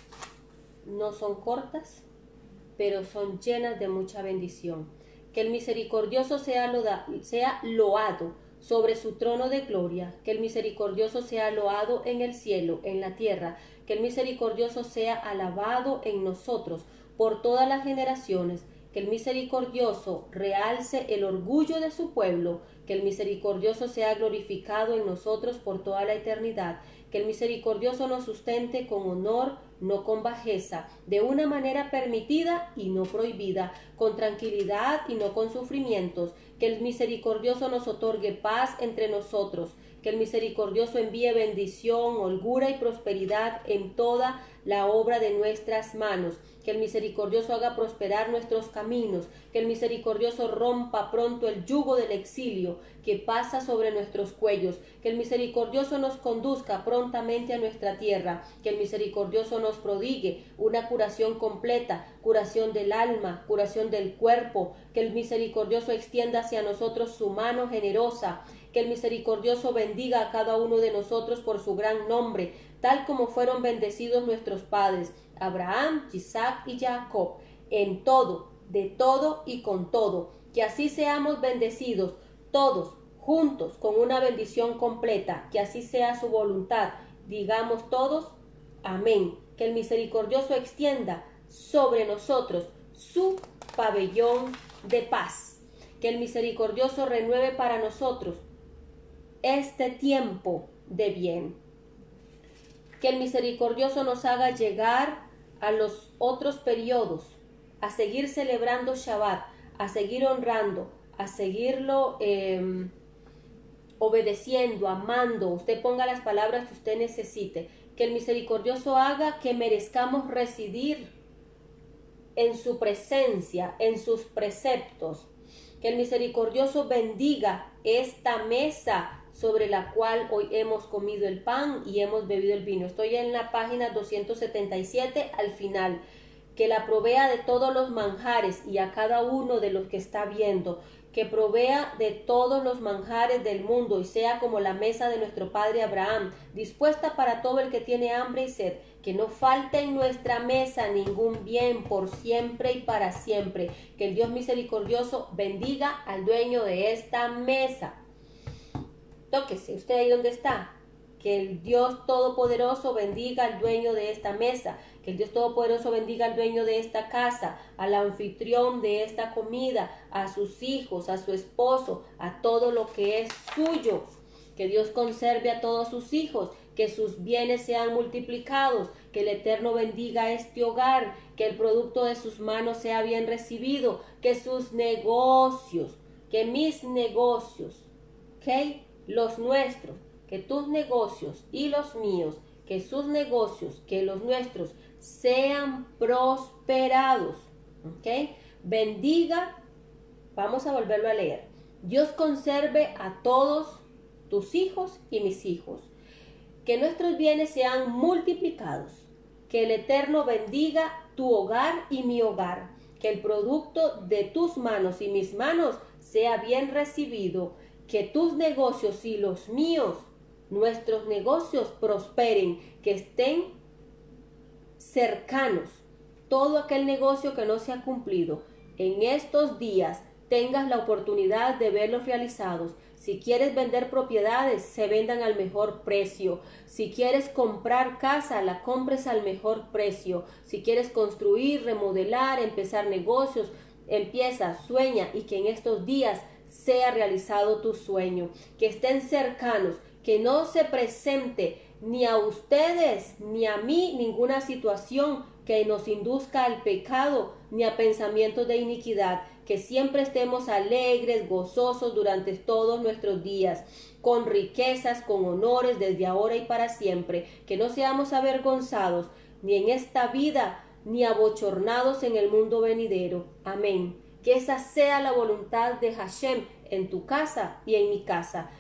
no son cortas, pero son llenas de mucha bendición. Que el misericordioso sea, loda, sea loado sobre su trono de gloria, que el misericordioso sea loado en el cielo, en la tierra, que el misericordioso sea alabado en nosotros por todas las generaciones, que el misericordioso realce el orgullo de su pueblo, que el misericordioso sea glorificado en nosotros por toda la eternidad, que el misericordioso nos sustente con honor, no con bajeza, de una manera permitida y no prohibida, con tranquilidad y no con sufrimientos, que el misericordioso nos otorgue paz entre nosotros, que el misericordioso envíe bendición, holgura y prosperidad en toda la obra de nuestras manos, que el misericordioso haga prosperar nuestros caminos, que el misericordioso rompa pronto el yugo del exilio que pasa sobre nuestros cuellos, que el misericordioso nos conduzca prontamente a nuestra tierra, que el misericordioso nos prodigue una curación completa, curación del alma, curación del cuerpo, que el misericordioso extienda hacia nosotros su mano generosa, que el misericordioso bendiga a cada uno de nosotros por su gran nombre, tal como fueron bendecidos nuestros padres, Abraham, Isaac y Jacob, en todo, de todo y con todo, que así seamos bendecidos todos juntos con una bendición completa, que así sea su voluntad, digamos todos, amén, que el misericordioso extienda sobre nosotros su pabellón de paz, que el misericordioso renueve para nosotros este tiempo de bien, que el misericordioso nos haga llegar a los otros periodos, a seguir celebrando Shabbat, a seguir honrando, a seguirlo eh, obedeciendo, amando. Usted ponga las palabras que usted necesite. Que el misericordioso haga que merezcamos residir en su presencia, en sus preceptos. Que el misericordioso bendiga esta mesa sobre la cual hoy hemos comido el pan y hemos bebido el vino. Estoy en la página doscientos setenta y siete al final. Que la provea de todos los manjares y a cada uno de los que está viendo, que provea de todos los manjares del mundo y sea como la mesa de nuestro padre Abraham, dispuesta para todo el que tiene hambre y sed, que no falte en nuestra mesa ningún bien por siempre y para siempre, que el Dios misericordioso bendiga al dueño de esta mesa. Tóquese, usted ahí donde está. Que el Dios Todopoderoso bendiga al dueño de esta mesa, que el Dios Todopoderoso bendiga al dueño de esta casa, al anfitrión de esta comida, a sus hijos, a su esposo, a todo lo que es suyo. Que Dios conserve a todos sus hijos, que sus bienes sean multiplicados, que el Eterno bendiga este hogar, que el producto de sus manos sea bien recibido, que sus negocios, que mis negocios, ¿ok? Los nuestros, que tus negocios y los míos, que sus negocios, que los nuestros sean prosperados, ¿ok? Bendiga, vamos a volverlo a leer. Dios conserve a todos tus hijos y mis hijos, que nuestros bienes sean multiplicados, que el Eterno bendiga tu hogar y mi hogar, que el producto de tus manos y mis manos sea bien recibido, que tus negocios y los míos, nuestros negocios prosperen, que estén cercanos, todo aquel negocio que no se ha cumplido. En estos días tengas la oportunidad de verlos realizados. Si quieres vender propiedades, se vendan al mejor precio. Si quieres comprar casa, la compres al mejor precio. Si quieres construir, remodelar, empezar negocios, empieza, sueña y que en estos días sea realizado tu sueño, que estén cercanos, que no se presente ni a ustedes ni a mí ninguna situación que nos induzca al pecado ni a pensamientos de iniquidad, que siempre estemos alegres, gozosos durante todos nuestros días, con riquezas, con honores desde ahora y para siempre, que no seamos avergonzados ni en esta vida ni abochornados en el mundo venidero. Amén. Que esa sea la voluntad de Hashem en tu casa y en mi casa.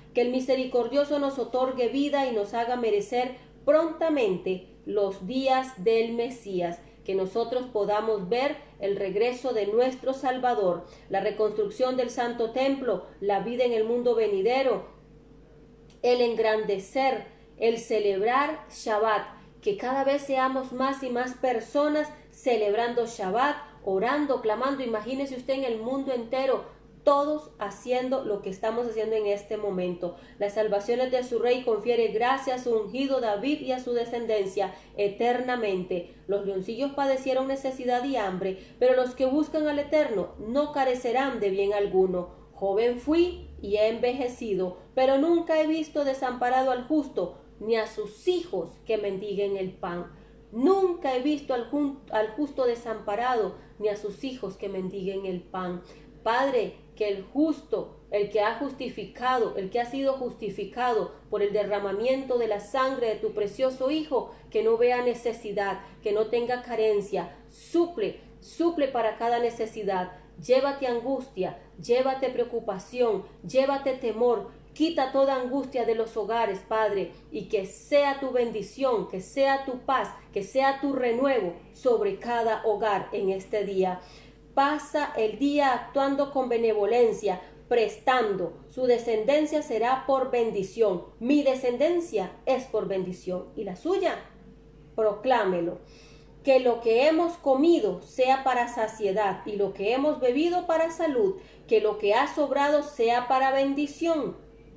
Que el misericordioso nos otorgue vida y nos haga merecer prontamente los días del Mesías, que nosotros podamos ver el regreso de nuestro Salvador, la reconstrucción del Santo Templo, la vida en el mundo venidero, el engrandecer, el celebrar Shabbat, que cada vez seamos más y más personas celebrando Shabbat, orando, clamando. Imagínese usted en el mundo entero, todos haciendo lo que estamos haciendo en este momento. Las salvaciones de su rey confiere gracia a su ungido David y a su descendencia eternamente. Los leoncillos padecieron necesidad y hambre, pero los que buscan al Eterno no carecerán de bien alguno. Joven fui y he envejecido, pero nunca he visto desamparado al justo, ni a sus hijos que mendiguen el pan. Nunca he visto al, al justo desamparado, ni a sus hijos que mendiguen el pan. Padre, que el justo, el que ha justificado, el que ha sido justificado por el derramamiento de la sangre de tu precioso Hijo, que no vea necesidad, que no tenga carencia, suple, suple para cada necesidad. Llévate angustia, llévate preocupación, llévate temor, quita toda angustia de los hogares, Padre, y que sea tu bendición, que sea tu paz, que sea tu renuevo sobre cada hogar en este día. Pasa el día actuando con benevolencia, prestando. Su descendencia será por bendición. Mi descendencia es por bendición. ¿Y la suya? Proclámelo. Que lo que hemos comido sea para saciedad y lo que hemos bebido para salud. Que lo que ha sobrado sea para bendición.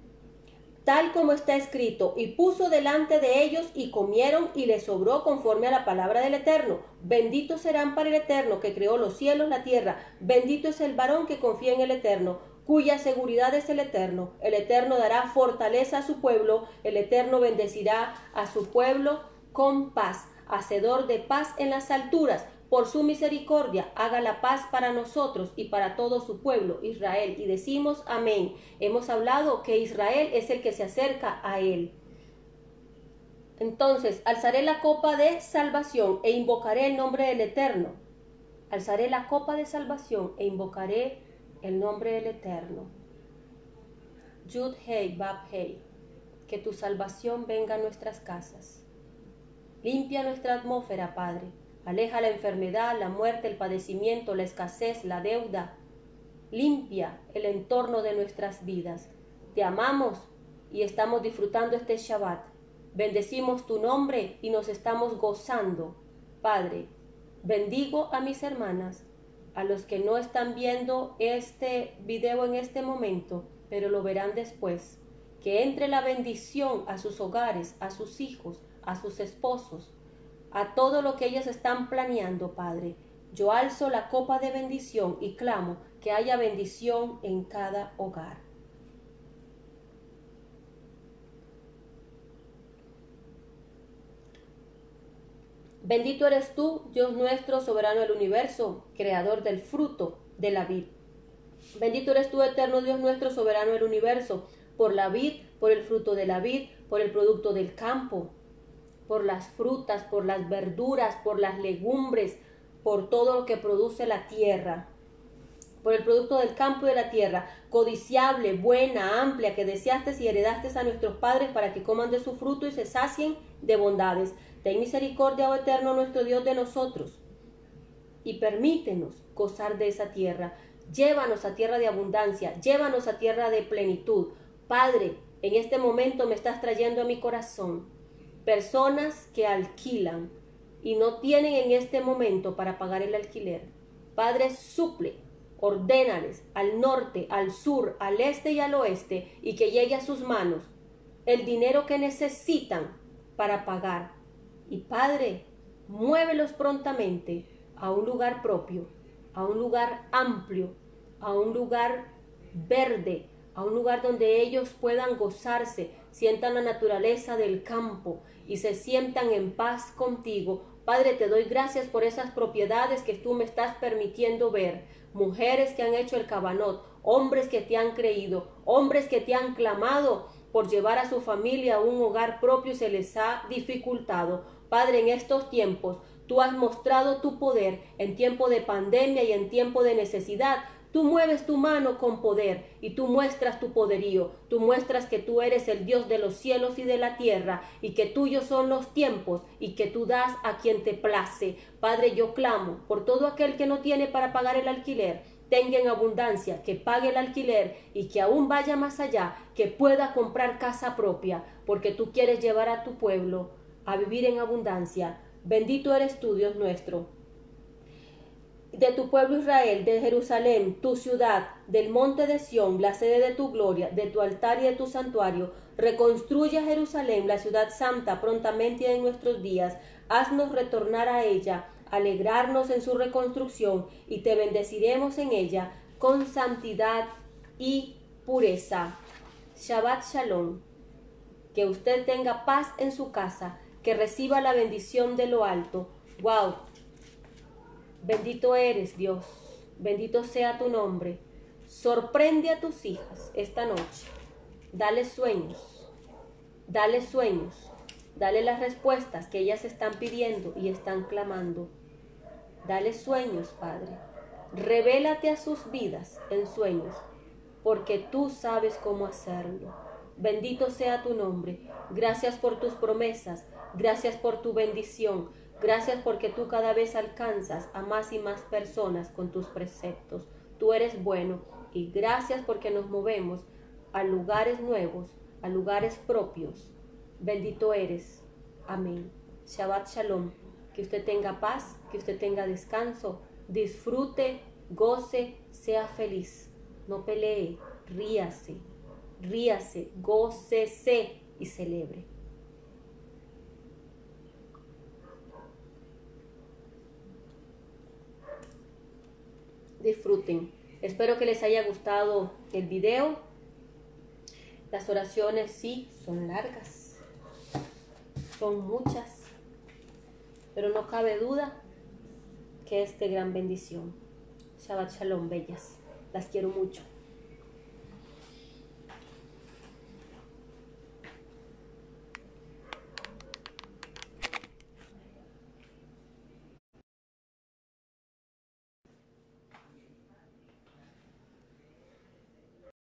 Tal como está escrito, y puso delante de ellos y comieron y les sobró conforme a la palabra del Eterno. Benditos serán para el Eterno que creó los cielos, la tierra. Bendito es el varón que confía en el Eterno, cuya seguridad es el Eterno. El Eterno dará fortaleza a su pueblo, el Eterno bendecirá a su pueblo con paz. Hacedor de paz en las alturas, por su misericordia, haga la paz para nosotros y para todo su pueblo, Israel. Y decimos amén. Hemos hablado que Israel es el que se acerca a él. Entonces, alzaré la copa de salvación e invocaré el nombre del Eterno. Alzaré la copa de salvación e invocaré el nombre del Eterno. Yud Hei Bab Hei. Que tu salvación venga a nuestras casas. Limpia nuestra atmósfera, Padre. Aleja la enfermedad, la muerte, el padecimiento, la escasez, la deuda. Limpia el entorno de nuestras vidas. Te amamos y estamos disfrutando este Shabbat. Bendecimos tu nombre y nos estamos gozando. Padre, bendigo a mis hermanas, a los que no están viendo este video en este momento, pero lo verán después. Que entre la bendición a sus hogares, a sus hijos, a sus esposos, a todo lo que ellas están planeando, Padre. Yo alzo la copa de bendición y clamo que haya bendición en cada hogar. Bendito eres tú, Dios nuestro, soberano del universo, creador del fruto de la vid. Bendito eres tú, eterno Dios nuestro, soberano del universo, por la vid, por el fruto de la vid, por el producto del campo, por las frutas, por las verduras, por las legumbres, por todo lo que produce la tierra, por el producto del campo y de la tierra, codiciable, buena, amplia, que deseaste y heredaste a nuestros padres para que coman de su fruto y se sacien de bondades. Ten misericordia, oh eterno nuestro Dios, de nosotros, y permítenos gozar de esa tierra. Llévanos a tierra de abundancia, llévanos a tierra de plenitud. Padre, en este momento me estás trayendo a mi corazón personas que alquilan y no tienen en este momento para pagar el alquiler. Padre, suple, ordénales al norte, al sur, al este y al oeste, y que llegue a sus manos el dinero que necesitan para pagar. Y Padre, muévelos prontamente a un lugar propio, a un lugar amplio, a un lugar verde, a un lugar donde ellos puedan gozarse, sientan la naturaleza del campo y se sientan en paz contigo. Padre, te doy gracias por esas propiedades que tú me estás permitiendo ver. Mujeres que han hecho el cabanot, hombres que te han creído, hombres que te han clamado por llevar a su familia a un hogar propio y se les ha dificultado. Padre, en estos tiempos tú has mostrado tu poder en tiempo de pandemia y en tiempo de necesidad. Tú mueves tu mano con poder y tú muestras tu poderío. Tú muestras que tú eres el Dios de los cielos y de la tierra y que tuyos son los tiempos y que tú das a quien te place. Padre, yo clamo por todo aquel que no tiene para pagar el alquiler, tenga en abundancia, que pague el alquiler y que aún vaya más allá, que pueda comprar casa propia, porque tú quieres llevar a tu pueblo a vivir en abundancia. Bendito eres tú, Dios nuestro. De tu pueblo Israel, de Jerusalén, tu ciudad, del monte de Sión, la sede de tu gloria, de tu altar y de tu santuario, reconstruye a Jerusalén, la ciudad santa, prontamente en nuestros días. Haznos retornar a ella, alegrarnos en su reconstrucción, y te bendeciremos en ella con santidad y pureza. Shabbat Shalom. Que usted tenga paz en su casa, que reciba la bendición de lo alto. Wow. Bendito eres, Dios, bendito sea tu nombre. Sorprende a tus hijas esta noche. Dale sueños, dale sueños, dale las respuestas que ellas están pidiendo y están clamando. Dale sueños, Padre. Revélate a sus vidas en sueños, porque tú sabes cómo hacerlo. Bendito sea tu nombre. Gracias por tus promesas, gracias por tu bendición. Gracias porque tú cada vez alcanzas a más y más personas con tus preceptos. Tú eres bueno y gracias porque nos movemos a lugares nuevos, a lugares propios. Bendito eres. Amén. Shabbat Shalom. Que usted tenga paz, que usted tenga descanso, disfrute, goce, sea feliz. No pelee, ríase, ríase, gócese y celebre. Disfruten. Espero que les haya gustado el video. Las oraciones sí son largas, son muchas, pero no cabe duda que es de gran bendición. Shabbat Shalom, bellas. Las quiero mucho.